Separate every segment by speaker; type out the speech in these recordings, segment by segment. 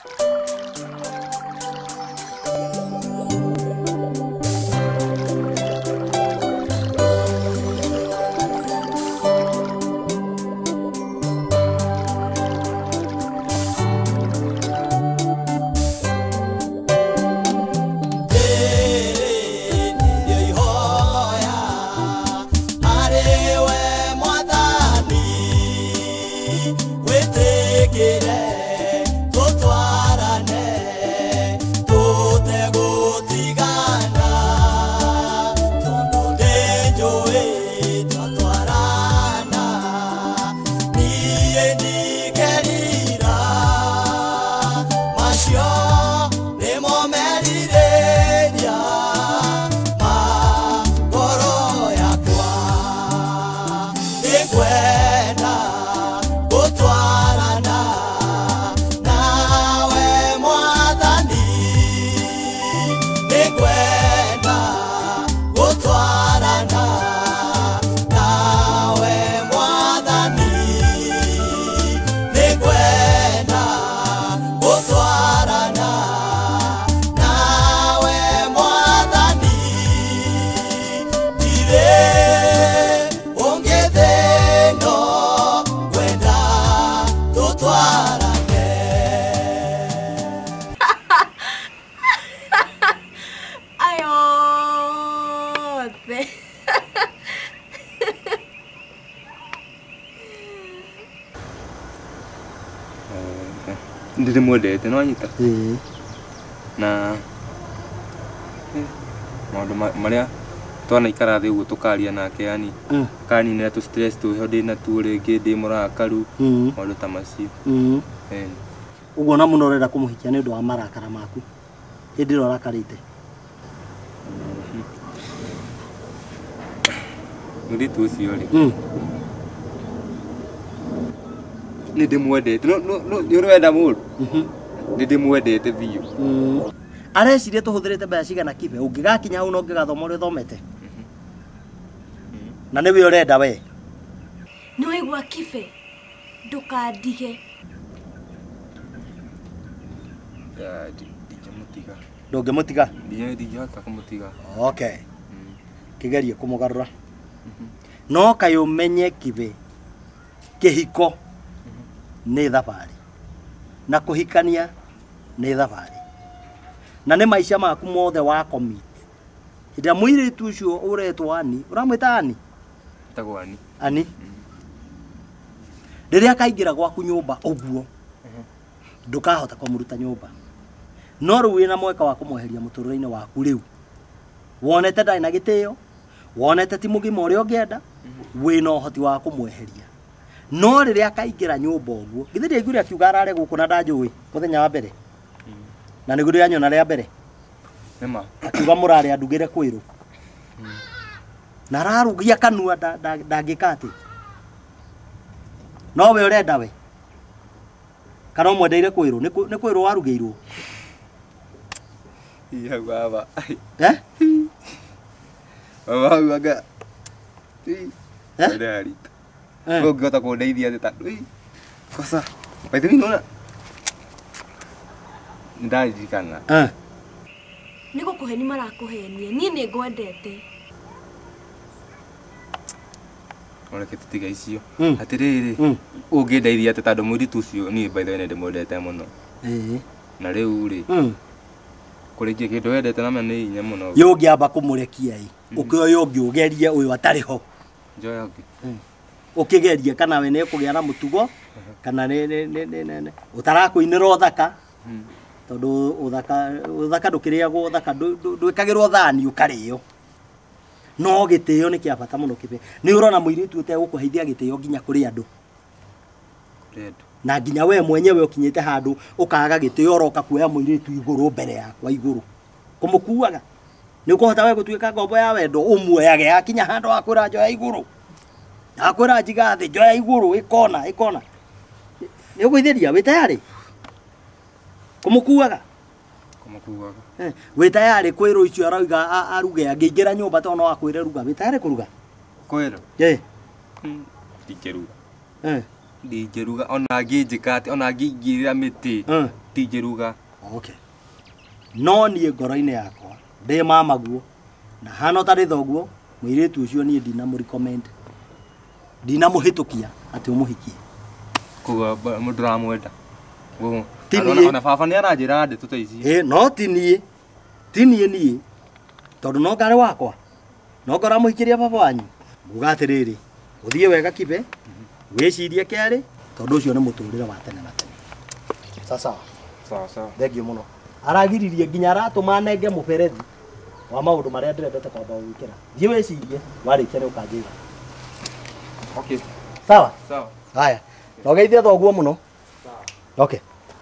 Speaker 1: Ndiri mwendete no anyita na maundu maria twana ikara thi uguo tukaria nake yani kani ne tu stress tu ho ndina tu ringi ndi murakaru maundu ta macio
Speaker 2: uguo na muno renda kumuhikia ni ndu wa marakara maku hindi ro rakarite
Speaker 1: ndi tu cio ri Nidi mwendete no urwenda mundu Nidi mwendete biu
Speaker 2: arecirie tuhuthirite mbeca cigana kibe ungigakinya hau no ngigathoma uri thomete na niwe urenda we
Speaker 3: ni wigua kibe ndukandige
Speaker 1: ya ndingemutiga
Speaker 2: ndungimutiga
Speaker 1: ndingihota kumutiga
Speaker 2: okay kigerie kumugarura no kayo menye kibe kihiko ni thabari na kuhikania ni thabari na ni maisha maku mothe wa commit ida mwire tu ucio uretwa ani uramwita ani
Speaker 1: tagwani
Speaker 2: ani riria kaingira gwaku nyumba uguo ndukahota kumuruta nyumba no ru wina mweka wa kumweheria muturire-ini waku riu wonete ndai na gitio wonete ti mugima uria ungienda wina uhoti wa kumweheria no riria kaingira nyumba uguo githiri igure akiuga arare guku na ndanjui muthenya wa mbere na niguo yanyona ria mbere
Speaker 1: nema
Speaker 2: akiuga murare andugire kwiru na rarugia kanua ndangikati no we urenda we kana mwendeire kwiru ni kwiru warugeirwo
Speaker 1: ya baba
Speaker 2: baba
Speaker 1: waga ndari ngota kundeithia ati tandu kosa baithu ni nona ndajikana
Speaker 3: niko kuheni marakuhenie nie ni ngwendete
Speaker 1: ona kitutiga icio atiriri ungindeithia ati tandu mwiri tucio ni baithu ni ndimwendete muno na riu ri kurikia kindu wendete na mane inya muno
Speaker 2: yo ngiamba kumurekia ukioyo ngiugeria uyu atari ho
Speaker 1: njoya ngi
Speaker 2: ukigeria kana we ne kugia na mutugo kana ne utarakuinira uthaka tondu uthaka ndukiriagwo uthaka ndwikagirwo thani ukario no gitio ni kia bata muno kibe ni urona muiritu ute gukuheithia gitio nginya kuri andu na nginya we mwenyewe ukinyite handu ukaga gitio oroka kuoya muiritu iguru mbere yakwa iguru kumukuaga ni ukuhota we gutuika ngombo ya wendo umuoyage akinya handu akwira njoya iguru akwira njiga thi njoya iguru ikona ni uguitheria wi tayari kumukuaga wi tayari kwiro icio arauga aruge angiingira nyumba to no akwire ruga wi tayari kuruga
Speaker 1: kwiro ndingeruga ndingeruga ona nginjikati ona ngingirira miti tingiruga.
Speaker 2: Okay. No niĩ ngoro-inĩ yakwa ndĩ mamaguo na hana tarĩ thoguo mũirĩtu ũcio niĩ ndinamũrecommend. Ndinamũhĩtũkia atĩ ũmũhikie.
Speaker 1: Kuga mũndũ ramwenda.
Speaker 2: Tini
Speaker 1: ona baba nĩ aranjĩra ndĩ tũteici.
Speaker 2: No tini niĩ tondũ no ngarĩ wakwa. No ngora mũhikiria baba wanyu. Muga atĩrĩrĩ, ũthiĩ wega kibe, wĩcirie kĩarĩ tondũ ũcio nĩ mũtũrĩre wa tene na tene. Sawa. Thengio mũno. Aragiririe nginya aratũma nenge mũberethi wa maũndũ marĩa ndĩrendete kwamba gwĩkĩra. Thiĩ wĩcirie, warĩkia nĩ ũkanjĩra.
Speaker 1: Okay.
Speaker 2: Sawa?
Speaker 1: Sawa.
Speaker 2: Haya. Na ũgeithie thoguo mũno. Sawa. Okay.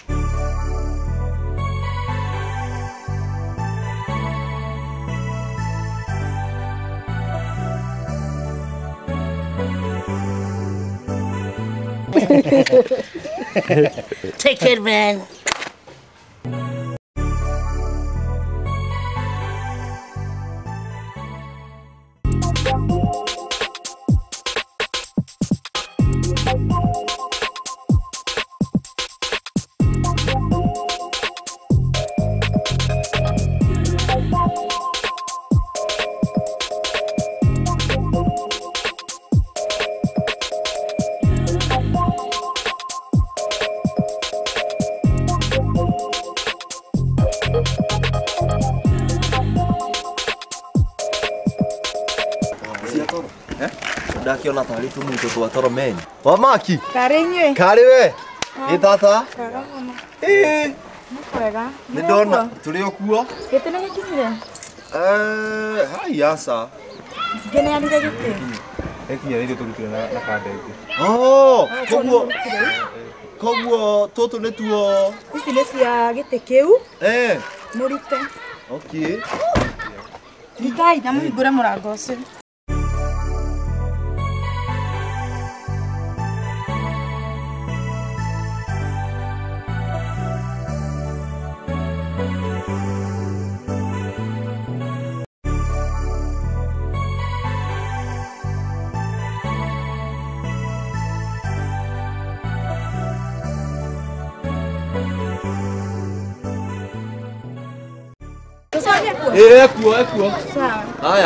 Speaker 4: Take it, man.
Speaker 5: Ndakiona tari tumuito twa toro men. Wa maki.
Speaker 6: Kare nywe.
Speaker 5: Kare we. Ĩ tata.
Speaker 6: Kare mũno. Nĩ kwega.
Speaker 5: Nĩ ndona tũrĩ okuo.
Speaker 6: Gĩtĩ nĩ gĩkinyire.
Speaker 5: Hai asa.
Speaker 6: Ngene andire gĩtĩ.
Speaker 1: Ekinya rĩrĩ tũrutire na kanda ĩngĩ.
Speaker 5: Koguo tũtũ nĩ tuo.
Speaker 6: Ici nĩ cia gĩtĩ kĩu. Mũrute.
Speaker 5: Okay.
Speaker 6: Ngai na mũhingũre mũrango ũcio.
Speaker 5: Ekuo.
Speaker 6: Sawa.
Speaker 5: Haya.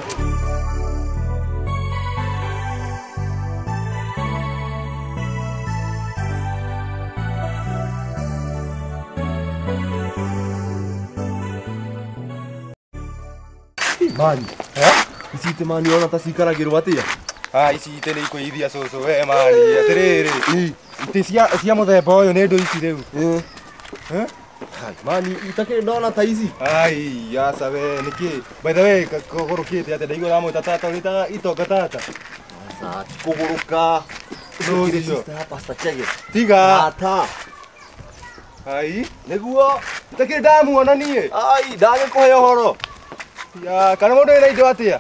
Speaker 5: Mani. Ici te mani ona ta cikaragĩrwo atĩa?
Speaker 1: Ici itĩ nĩ ikũithia cũcũ we mani. Atĩrĩrĩ. Itĩ cia mũthemba ũyũ nĩ ndũ ici rĩu.
Speaker 5: Mani itakĩrĩ ndona ta ici.
Speaker 1: Ai, aca we nĩkĩ? By the way, kũgũrũkĩte atĩ ndaigua ramwĩta tata ũrĩtaga itonga tata.
Speaker 5: Aca kũgũrũka.
Speaker 1: Rũcio.
Speaker 5: Pastor Chege.
Speaker 1: Tiga.
Speaker 5: Tata.
Speaker 1: Ai.
Speaker 5: Nĩguo.
Speaker 1: Itakĩrĩ ndamuona niĩ.
Speaker 5: Ai, ndagĩkũhe ũhoro.
Speaker 1: Ya, kana mũndũ wĩna indo atĩa?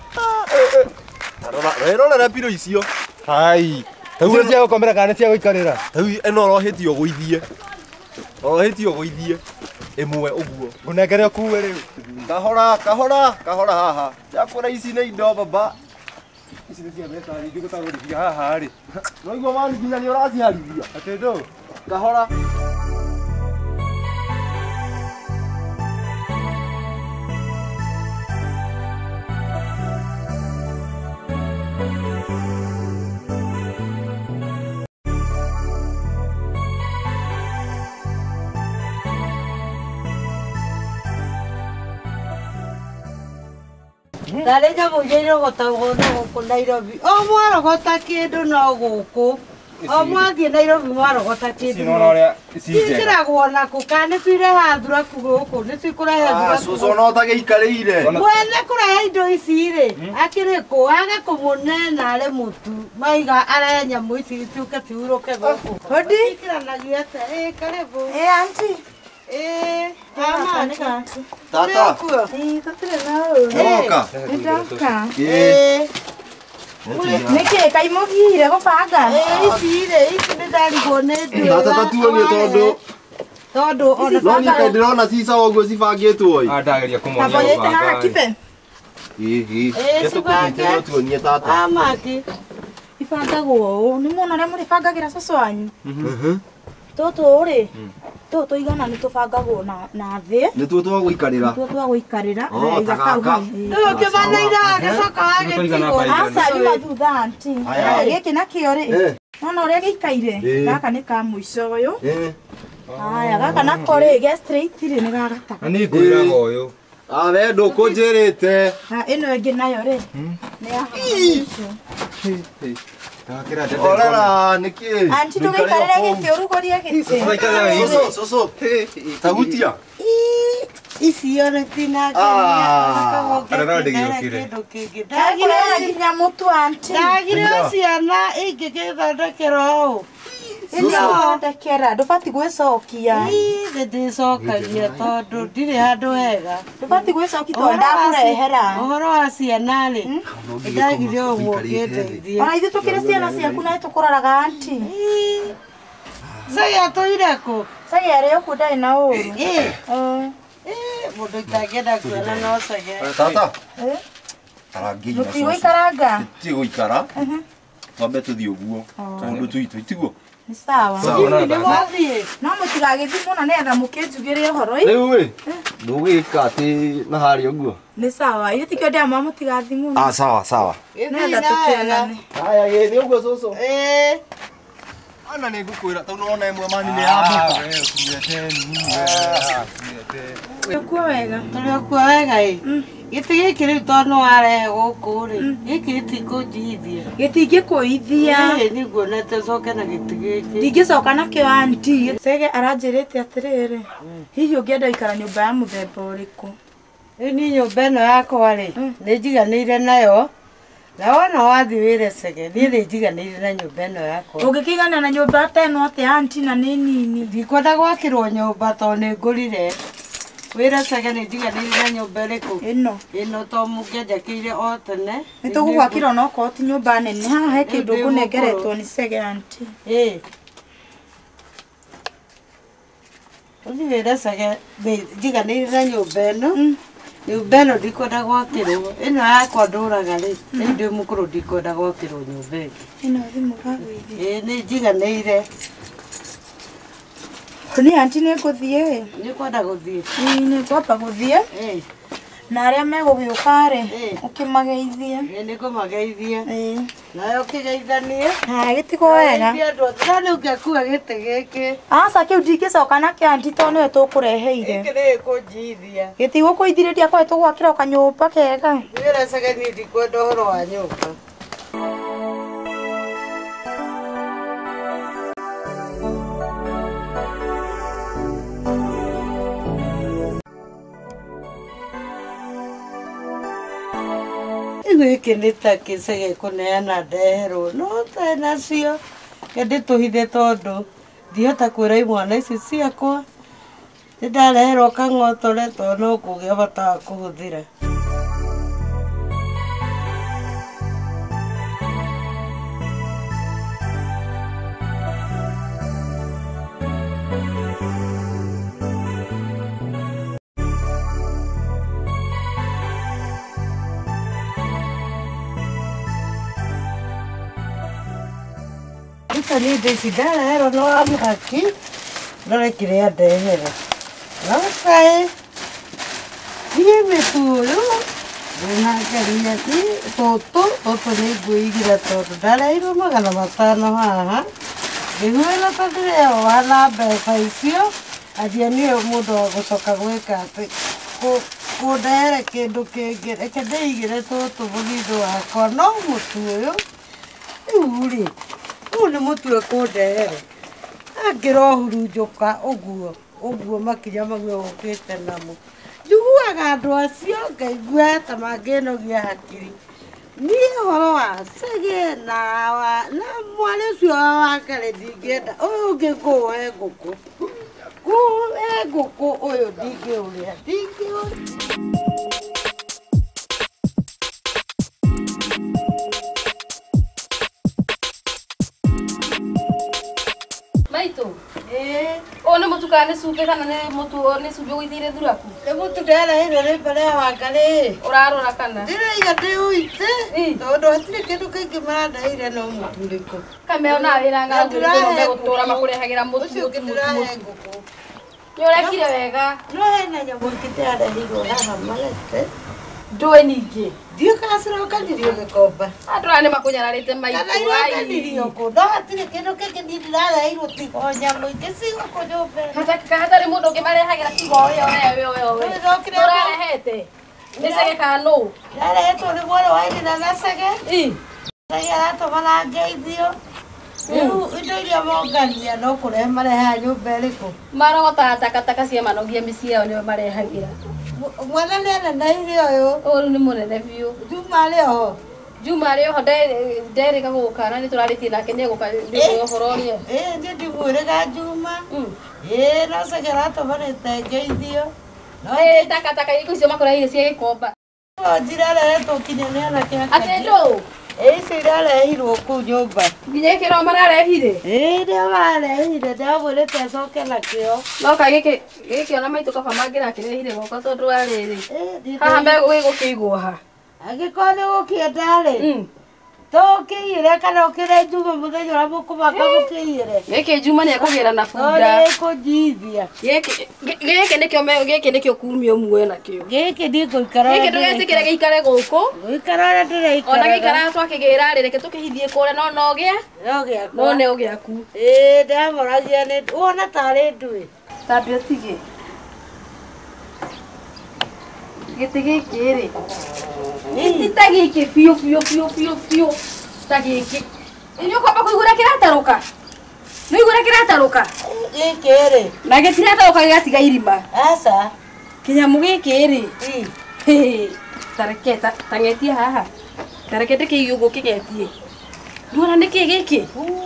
Speaker 5: Rorera piro icio.
Speaker 1: Ai. Tau nĩ cia gũkomera kana nĩ cia gũikarĩra?
Speaker 5: Tau ĩno rohĩtio gũithie. Rohĩtio gũithie. Ĩmwe ũguo.
Speaker 1: Ngũnengere ũkuue rĩu.
Speaker 5: Kahora haha. Yakũra ici nĩ indo baba.
Speaker 1: Ici nĩ cia mbeca nyingĩ gũtagũrithia haha rĩ.
Speaker 5: No igua mani nginya nĩ ũraciharithia.
Speaker 1: Atĩ ndũ.
Speaker 5: Kahora.
Speaker 4: Ndarenya mũgĩire gũtagwo no gũkũ Nairobi. O mwarogota kĩndũ no gũkũ. O mwathiĩ Nairobi mwarogota kĩndũ. Ciĩkĩragwo nakũ kana nĩ cireha thuraku gũkũ nĩ cikũrehe thuraku.
Speaker 5: Cũcũ no tagĩikarĩire.
Speaker 4: Mwene kũrehe indo ici rĩ akĩrĩ kũ age kũmũnena arĩ mũtu maiga arehe nyamũ ici ituĩke ciurũke gũkũ.
Speaker 6: Hodi.
Speaker 4: Ikĩranagia atĩa? Karibu.
Speaker 6: Auntie.
Speaker 4: Mama.
Speaker 5: Tata.
Speaker 6: Tũtirĩ na ũũ.
Speaker 5: Nĩwoka.
Speaker 6: Nĩndoka.
Speaker 4: Nĩkĩ kaimũgiire gũbanga? Ici nĩ ndarigwo nĩ ndwĩ.
Speaker 5: Tata tatuonie
Speaker 4: tondũ ona
Speaker 5: no niĩ kaĩ ndĩrona cica ũguo cibangĩtwo ĩ.
Speaker 1: Ndageria kũmonia
Speaker 6: Kaboyete haha kibe.
Speaker 5: Tũkũnyitĩrwo tuonie tata.
Speaker 4: Amaki.
Speaker 6: Ibangagwo ũũ. Nĩ muona ũrĩa mũrĩbangagĩra cũcũ wanyu. Toto ri. Toto igana ni tubangagwo na thi.
Speaker 5: Ni tu twa guikarira.
Speaker 6: Twa guikarira.
Speaker 5: Iga kaka.
Speaker 4: Nduke manaira agacoka agitigo.
Speaker 6: Asa ni mathutha anti. Giki na kio ri. Nona uria gikaire. Gaka ni ka muico uyu. Aya gaka nako ri ge straight ri ni gagataka.
Speaker 1: Ani ngwiraga uyu.
Speaker 5: We ndukunjirite.
Speaker 6: Ino ingi nayo ri. Ni ya
Speaker 5: Orara niki.
Speaker 6: Anti tugikarira giki urugoria giti.
Speaker 5: Soso. Tagutia.
Speaker 4: Icio nĩ tinangia
Speaker 6: ndagire nginya mutu anti
Speaker 4: ndagire ciana ingĩgĩthondekera ũũ
Speaker 6: ĩthondekera ndũbati gwĩcokia
Speaker 4: ndĩcokagia tondũ ndirĩ handũ hega
Speaker 6: ndũbati gwĩcokia tondũ ndakũrehera
Speaker 4: ũhoro wa ciana rĩ ndagire ũguo ũkĩndeithia
Speaker 6: ona ithuĩ tũkĩrĩ ciana ciaku na tũkũroraga anti
Speaker 4: Sagia tũire kũ
Speaker 6: Sagia arĩ ũkuo ndarĩ na ũru
Speaker 4: mũndũ itangĩenda kuona no Sagia
Speaker 5: Tata. Arangi na.
Speaker 6: Mũtigũikaranga.
Speaker 5: Tigũikara. Twambe tũthiĩ ũguo. Tondũ tuitũ itiguo.
Speaker 6: Nĩ sawa.
Speaker 4: Nĩ wathiĩ.
Speaker 6: No mũtigagĩthiĩ mũno nĩgetha mũkĩnjugĩre ũhoro ĩ.
Speaker 5: Rĩu ĩ. Ndũgĩka atĩ na harĩa ũguo.
Speaker 6: Nĩ sawa. Ithuĩ tikĩo ndĩama mũtigathiĩ mũno.
Speaker 5: Sawa.
Speaker 6: Nĩgetha tũkĩonane.
Speaker 5: Haya gĩthĩ ũguo cũcũ. Ana nĩ ngũkwĩra tondũ ona ĩmwe mani nĩ yambũka.
Speaker 6: Tũkuo wega.
Speaker 4: Tũrĩ okuo wega ĩ. Gĩtĩ gĩkĩ rĩu tondũ nĩ warehe gũkũ rĩ. Gĩkĩ gĩtikũnjithia.
Speaker 6: Gĩtingĩkũithia.
Speaker 4: Nĩ nguonete coke na gĩtĩ gĩkĩ.
Speaker 6: Ndingĩcoka nakĩo anti. Sege aranjĩrĩte atĩrĩrĩ. Hihi ũngĩenda gũikara nyũmba ya mũthemba ũrĩkũ?
Speaker 4: Niĩ nyũmba ĩno yakwa rĩ, nĩ njiganĩire nayo. Na wona wathiĩ wĩre Sege, niĩ nĩ njiganĩire na nyũmba ĩno yakwa.
Speaker 6: Ũngĩkĩigana na nyũmba ta ĩno atĩa anti na nĩ nini?
Speaker 4: Ndikwenda gwakĩrwo nyũmba tondũ nĩ ngũrire. Wĩre Sege nĩ njiganĩire na nyũmba ĩrĩkũ? Ĩno tondũ mũngĩanjakĩire o tene.
Speaker 6: Nĩ tũgũgwakĩra onokorwo ti nyũmba nene. Haha he kĩndũ ngũnengeretwo nĩ Sege anti.
Speaker 4: Ũthiĩ wĩre Sege nĩ njiganĩire na nyũmba ĩno. Nyũmba ĩno ndikwenda gwakĩrwo. Ĩno yakwa ndũraga rĩ. Rĩu ndĩ mũkũrũ ndikwenda gwakĩrwo nyũmba ĩngĩ.
Speaker 6: Ĩno thimũ gagũithia.
Speaker 4: Nĩ njiganĩire.
Speaker 6: Nĩ anti nĩ ngũthiĩ.
Speaker 4: Nĩ kwenda gũthiĩ.
Speaker 6: Nĩ ngwamba gũthiĩ. Na arĩa megũgĩũka rĩ, ũkĩmageithie.
Speaker 4: Nĩ ngũmageithie. Nawe ũkĩgeithanie.
Speaker 6: Gĩtigo wega.
Speaker 4: Na rĩu ngĩakua gĩtĩ gĩkĩ.
Speaker 6: Aca kĩu ndingĩcoka nakĩo anti tondũ nĩwe tũkũreheire.
Speaker 4: Gĩkĩ nĩ gĩkũnjithia.
Speaker 6: Gĩtigũkũithirĩria korwo tũgwakĩra kanyũmba kega.
Speaker 4: Wĩra Sege niĩ ndikwenda ũhoro wa nyũmba. Gĩkĩ nĩ ta Sege kũneana ndeherwo no ta nacio ndĩtũhithe tondũ ndihota kwĩra imwana ici ciakwa nĩ ndareherwo kang'otore tondũ no kũgĩa bata wa kũhũthĩra. Nĩ ndĩci ndareherwo no wa mũhaki ndore kĩrĩa ndehera. No kaĩ thiĩ mĩkũyũ ndĩnangeria atĩ tũtũ nĩ ngwĩigĩra tondũ ndareheirwo 500 haha. Ngĩhuĩra tondũ ndĩreo wana mbeca icio atĩ nĩwe mũndũ wa gũcoka gwĩka atĩ kũndehere kĩndũ kĩngĩ. Reke ndĩigĩre tũtũ mũthithũ wakwa no mũtu ũyũ rĩu rĩ. Ũyũ nĩ mũtu ekũndehere. Angĩrohurunjũka ũguo makinya mau ũkĩte namo. Njiguaga andũ acio ngaigua ta mangĩnogia hakiri. Niĩ ũhoro wa Sege na mwarĩ ũcio wa Kare ndingĩenda. Ũyũ ũngĩ kũhe ngũkũ. Kũhe ngũkũ ũyũ ndingĩũrĩa.
Speaker 3: Maitũ. Ũyũ nĩ mũtu
Speaker 7: ka nĩ cumbĩ kana nĩ mũtu nĩ cumbĩ ũgũithire thuraku.
Speaker 4: Nĩ mũtu nderehirwo nĩ mbere ya Wangarĩ.
Speaker 7: Ũrarora kana?
Speaker 4: Ndĩraiga ndĩũite tondũ hatirĩ kĩndũ kĩngĩ marandehire no mũtu ũrĩkũ.
Speaker 7: Kameo na wĩra ng'aragu nĩ gũtũra makũrehagĩra mũtu.
Speaker 4: Ũcio ũngĩ ndĩrahe ngũkũ.
Speaker 7: Nĩ ũrekire wega.
Speaker 4: No hena nyamũ ingĩ ndĩrarehirwo haha marete.
Speaker 7: Ndũĩ ningĩ.
Speaker 4: Ndiũ kana cirokanĩrio gĩkomba.
Speaker 7: Andũ aya nĩ makũnyararĩte maitũ.
Speaker 4: Kana irokanĩrio kũ. No hatirĩ kĩndũ kĩngĩ niĩ ndĩrarehirwo tiga o nyamũ ingĩ cigũkũ nyũmba.
Speaker 7: Hatarĩ mũndũ ũngĩ marehagĩra tiga we. Tũrarehete. Nĩ Sege kana nũ?
Speaker 4: Ndarehetwo nĩ mwarĩ wa nyina na Sege. Sege aratũma na ngeithio. Rĩu indo iria mongania no kũrehe marehaga nyũmba ĩrĩkũ?
Speaker 7: Marogota takataka cia manogia mĩciĩ yao nĩo marehagĩra.
Speaker 4: Mwana nĩ aneneire ũyũ.
Speaker 7: Ũyũ nĩ mũnene biũ.
Speaker 4: Juma arĩ oho.
Speaker 7: Juma arĩ oho nderĩga gũka na nĩ tũrarĩtie nake nĩ egũka ũhoro ũrĩa.
Speaker 4: Niĩ ndimwĩrĩga Juma. No Sege aratũmanĩte ngeithio.
Speaker 7: Takataka icio icio makũrehire cia gĩkomba.
Speaker 4: Njira arehetwo kinya nĩ anake ake.
Speaker 7: Atĩ ndũ?
Speaker 4: Icio irarehirwo kũu nyũmba.
Speaker 7: Nginya kĩro mararehire?
Speaker 4: Nĩo mararehire ndamwĩrĩte acoke nakĩo.
Speaker 7: No ka gĩkĩ ona maitũ kaba mangĩrakĩrehire goka tondũ wa rĩrĩ. Haha megũkĩigwo ha.
Speaker 4: Angĩkorwo nĩ gũkĩenda rĩ. Tũkĩire kana ũkĩre Juma mũthenya ũrĩa mũkũmaka mũkĩire.
Speaker 7: Gĩkĩ Juma nĩ ekũgĩra na bunda.
Speaker 4: Nĩkũnjithia.
Speaker 7: Gĩkĩ nĩkĩo kumio muoyo nakĩo.
Speaker 4: Gĩkĩ ndikũikara.
Speaker 7: Gĩkĩ ndũgetĩkĩre gĩikare gũkũ.
Speaker 4: Gũikara ũrĩa ndĩraikara.
Speaker 7: Ona gĩikara twakĩgĩra rĩ reke tũkĩhithie kũrĩa no gĩa.
Speaker 4: No gĩakwa.
Speaker 7: No nĩ ũgĩaku.
Speaker 4: Ndamoragia nĩ wona tarĩ ndũĩ.
Speaker 7: Tambia tige. Gĩtĩ gĩkĩ rĩ. Gĩtĩ ta gĩkĩ biũ. Ta gĩkĩ. Nĩ ũkwamba kũigũra kĩratarũka. Nĩ ũigũra kĩratarũka.
Speaker 4: Gĩkĩ rĩ.
Speaker 7: Na gĩtiratarũka gĩgatiga irima.
Speaker 4: Aca.
Speaker 7: Kĩnyamũ gĩkĩ rĩ. Tareke tangetie haha. Tareke ndĩkĩigĩ ũguo kĩgetie. Nduona nĩkĩ gĩkĩ?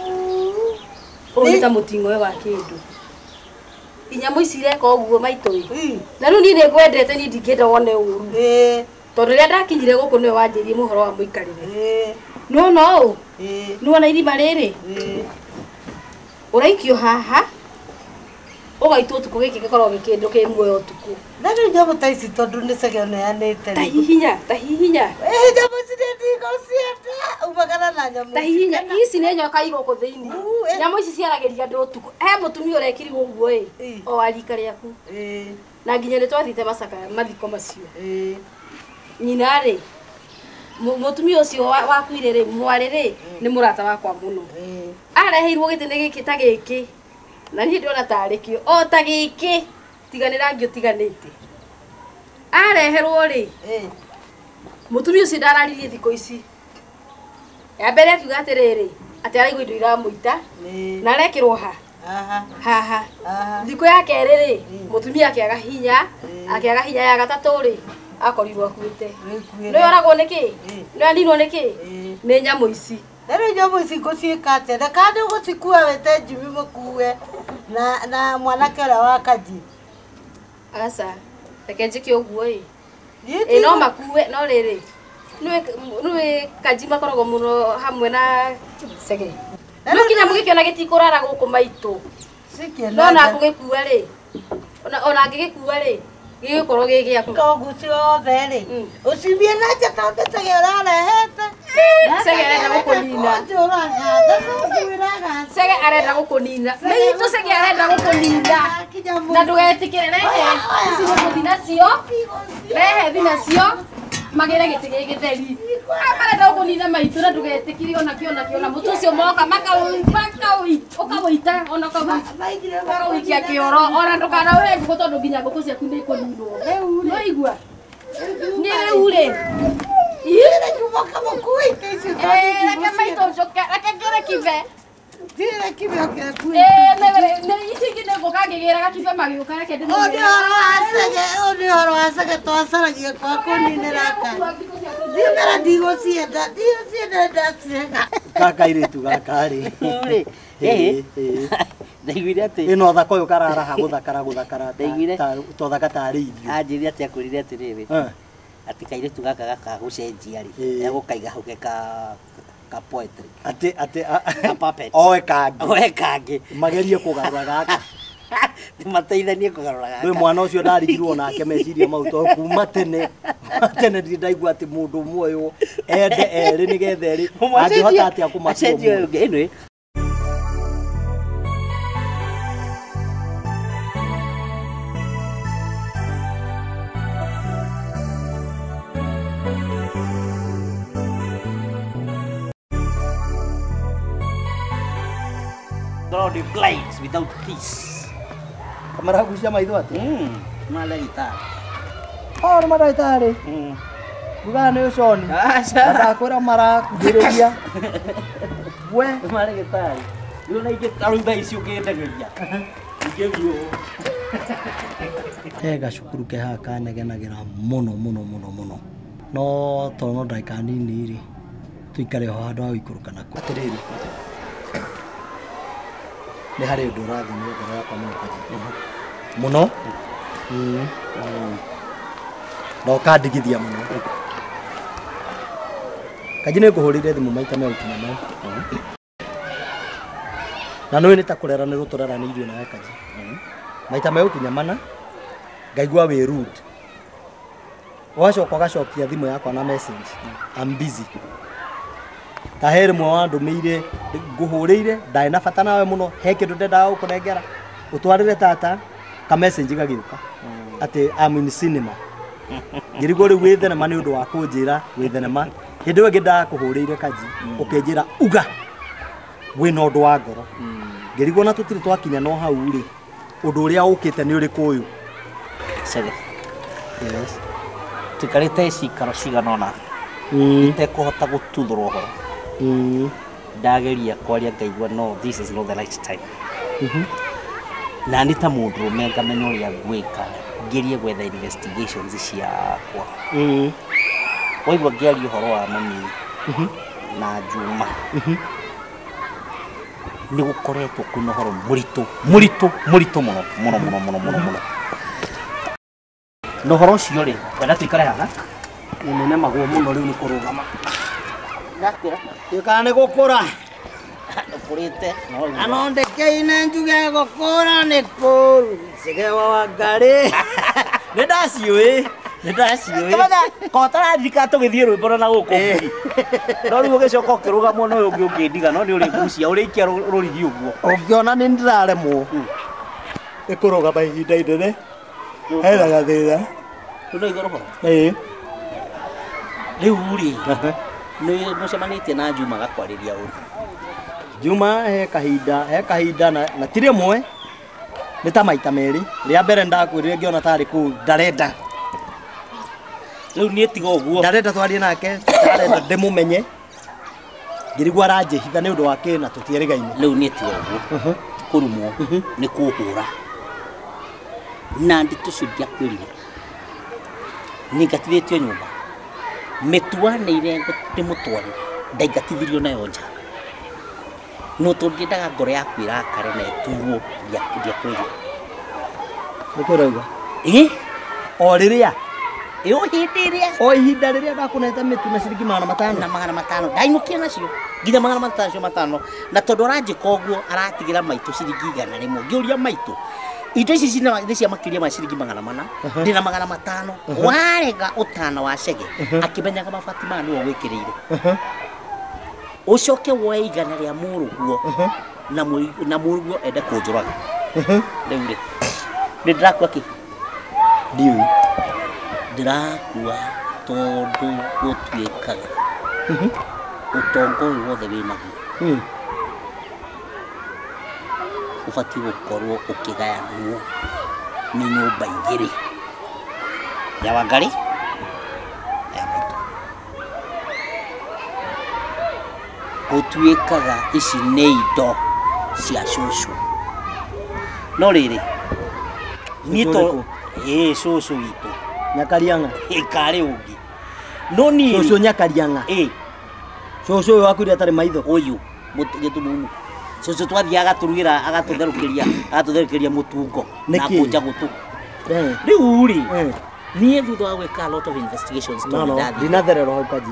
Speaker 7: Ũyũ nĩ ta mũting'oe wa kĩndũ. Inyamũ ici ireka ũguo maitũ. Na rĩu niĩ nĩngwendete niĩ ndingĩenda wone ũru. Tondũ rĩrĩa ndakinyire gũkũ nĩwe wanjĩrie mũhoro wa mũikarĩre. No. Nĩwona irima rĩrĩ? Ũraikio haha. Ũgaitwo ũtukũ gĩkĩ gĩkorwo gĩkĩndũ kĩ muoyo ũtukũ.
Speaker 4: Na rĩu nyamũ ta ici tondũ nĩ Sege neanĩte.
Speaker 7: Ta hihinya.
Speaker 4: Nyamũ ici nĩndigũ cienda. Umagana na nyamũ.
Speaker 7: Ta hihinya. Ici nĩ nyoka igũkũ thĩinĩ. Nyamũ ici ciaragĩria andũ ũtukũ. He mũtumia ũrekirwo ũguo o wa rika rĩaku. Na nginya nĩ twathite macaka mathiko macio. Nyina rĩ. Mũtumia ũcio wakuire rĩ mwarĩ rĩ nĩ mũrata wakwa mũno. Areheirwo gĩtĩ nĩ gĩkĩ ta gĩkĩ. Na niĩ ndĩrona tarĩ kĩo o ta gĩkĩ tiganĩra ngĩ ũtiganĩte. Areherwo rĩ mũtumia ũcio ndararirie thikũ ici. Ya mbere akiuga atĩrĩrĩ atĩ araigua indo iramũita na arekĩrwo haha. Thikũ ya kerĩ rĩ mũtumia akĩaga hinya ya gatatũ rĩ akorirwo akuĩte. Nĩ oragwo nĩkĩ? Nĩ aninwo nĩkĩ? Nĩ nyamũ ici.
Speaker 4: Na rĩu nyamũ ici ngũciĩka atĩa? Na kana ũgũcikua wĩte Jimmy mũkue na mwanake ũrĩa wa Kanji.
Speaker 7: Aca reke njĩke ũguo no makue no rĩrĩ nĩwe Kanji makoragwo mũno hamwe na Sege. No kinyamũ gĩkĩ ona gĩtikũrara gũkũ maitũ. No na ngũgĩkua rĩ ona ngĩgĩkua rĩ gĩgũkorwo gĩ gĩaku.
Speaker 4: Koguo ciothe rĩ ũcibie na nja tondũ Sege ũrarehete.
Speaker 7: Sege arenda gũkũnina. Sege arenda gũkũnina. Maitũ Sege arenda gũkũnina. Na ndũgetĩkĩre rehe ici gũkũthi nacio. Rehe thi nacio magĩre gĩtĩ gĩtheri. Arenda gũkũnina maitũ na ndũgetĩkĩre ona mũtu ũcio moka ũkawĩita ona ũkawĩikia kĩoro ona ndũkanaũhe ngũkũ tondũ nginya ngũkũ ciaku nĩ ikũninwo. No igua nĩ rĩu rĩ reke maitũ njoke reke ngĩre kibe.
Speaker 4: Ndĩre kibe okekue.
Speaker 7: Ici ingĩ nĩngũka ngĩgĩraga kibe magĩũka reke ndĩmũgĩre.
Speaker 4: Ũyũ nĩ ũhoro wa Sege twacaragia kwa kũninĩra Kanji. Ndiũmera ndigũcienda ndacirega.
Speaker 2: Gaka airĩtu gaka rĩ.
Speaker 8: Ndaiguire atĩ
Speaker 2: ĩno thaka ũyũ kararaha gũthakara tothaka tarĩ irio.
Speaker 8: Anjĩrire atĩ akwĩrire atĩrĩrĩ atĩ kairĩtu gaka gagũcenjia rĩ egũkaiga hau ka poetry.
Speaker 2: Ati oe kangĩ
Speaker 8: Oe kangĩ
Speaker 2: magerie kũgarũra gaka.
Speaker 8: Mateithanie kugarura gaka.
Speaker 2: We mwana ucio ndarigirwo nake meciria mau to kuma tene ndaigua ati mundu muoyo ende eri ni gethe eri angihota ati akumacenjia
Speaker 8: ino the blades without peace.
Speaker 2: Kamera gucia maitho ati.
Speaker 8: Malaitari.
Speaker 2: Oh, ni malaitari. Buga ne usoni. Asa kwera mara kugereria. We
Speaker 8: malaitari. Yo na ike taruba icio ngendageria. Ngegio.
Speaker 2: Ega cukuru ke haka negenagira muno. No tono ndaika nini ri. Tuikare ho handu ha ikuruka na kutiriri. Ni hari undu urathi ni ngoro yakwa muno no kandigithia muno kaji ni nguhurire thimu maita me ukinya no na no ni ta kurera ni ruturera ni irio na kaji maita me ukinya mana ngaigua we rude wacoka gacokia thimu yakwa na message I'm busy Taheri mwa ndumiire nguhurire ndai na bata nawe muno he kindu ndenda gukunengera utwarire tata ka message gagiuka ati I'm in cinema ngirigo ri withe na mani undu wa kunjira withe na ma hindi we nginda kuhurire kaji ukenjira uga we no ndu wa ngoro ngirigo na tutiri twakinya no hau ri undu uria ukite ni uri kuyu
Speaker 8: sege yes tikarite cikaro ciganona ite kuhota gututhurwo horo ndageria kwaria ngaigua no this is not the right time na nita mundu menga menyo ria gwika ngerie gwetha investigations ciakwa waigua ngiaria horo wa mami na Juma ni gukoretwo kwina horo muritu muno no horo cio ri wenda tuikare haha
Speaker 2: nene maguo muno riu ni kurugama
Speaker 8: ndakwira
Speaker 2: tikane gukura
Speaker 8: ukurite
Speaker 2: anondekeine njuge gukura ni kuru sigewa wa ngari nindasiui
Speaker 8: kotara ndika tugithie rwimbo na guku no riu ugicoka ukirugama no ungi ukindiga no ni uri ngucia urikia rurigi uguo
Speaker 2: ungiona ni ndiraremwo ikurugama ihinda inene hena gathira
Speaker 8: tuno igoro horo
Speaker 2: riu
Speaker 8: ri ni mucemanitie na Juma gakwariria uru
Speaker 2: Juma he kahinda na tire mwe ni ta maita meri ria mbere ndakwirire ngiona tari ku ndarenda
Speaker 8: riu ni tiga uguo
Speaker 2: ndarenda twarie nake ndarenda ndimumenye ngirigwa aranjihitha ni undu wake na tutieregaine
Speaker 8: riu ni tiga uguo kurumwo ni kuhura na nditucuria kwirire ningatithitio nyumba mituaneire ndimutwarire ndaigatithirio nayo nja no tundiendaga ngoro yaku irakare na eturwo ndia kwiri
Speaker 2: nikurauga o riria o ihinda riria ndakunete mitu na ciringi 500
Speaker 8: ndainukia nacio nginya 500 na tondu aranjika uguo aratigira maitu ciringi 100 ngiuria maitu indo ici cia makiria ma ciringi 400 ndina 500 warega utana wa cege akimenyaga mabati ma niwo gwikirire ucoke woe igana ria muruguo na muruguo ende kunjuraga riu ri ndirakuwa ki
Speaker 2: ndiu
Speaker 8: ndirakua tondu gutuikaga utongo uyu wothe winaguo ubati gukorwo ukigayanwo ni nyumba igiri ya Wangari ya Maitu gutuikaga ici ni indo cia cucu no riri nito cucu witu
Speaker 2: Nyakarianga
Speaker 8: ikari ungi no ni
Speaker 2: cucu Nyakarianga cucu uyu waku ri atari maitho
Speaker 8: uyu gitumumu cucu twathiaga turugira agatutherũkĩria mutungo na kunja gutu riu ri nie thutha wa gwika a lot of investigations to ndathi
Speaker 2: dinatherero hau kaji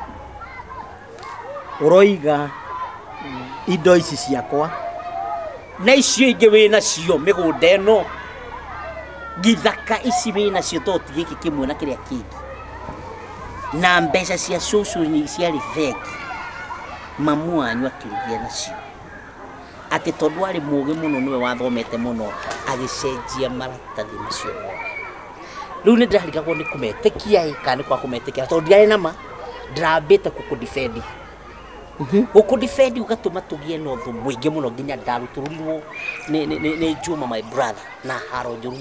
Speaker 2: uroiga indo ici ciakwa
Speaker 8: na icio ingĩ wĩna cio mĩgũnda ĩno githaka ici wĩna cio to ti gĩkĩ kĩmwe na kĩrĩa kĩngĩ na mbeca cia cũcũ nyingĩ ciarĩ bengi mamu wanyu akĩrĩgia nacio atĩ tondũ arĩ mũũgĩ mũno nĩwe wathomete mũno agĩcenjia maratathi macio rĩu nĩ ndĩrarigagwo nĩ kũmetĩkia kana nĩ kwa kũmetĩkĩra tondũ ndiarĩ nama ndĩrambĩte gũkũdefendi gũkũdefendi ũgatũma tũgĩe na ũthũ mũingĩ mũno nginya ndarutũrũrirwo nĩ Juma my brother na haro njũru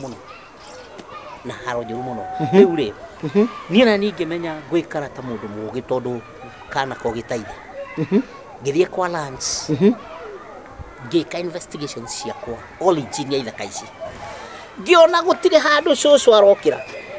Speaker 8: mũno rĩu rĩ niĩ na ningĩmenya gwĩkara ta mũndũ mũũgĩ tondũ kana ko gĩtaire ngĩthiĩ kwa Lance ngĩka investigations ciakwa origin ya ithaka ici ngĩona gũtirĩ handũ cũcũ arokĩra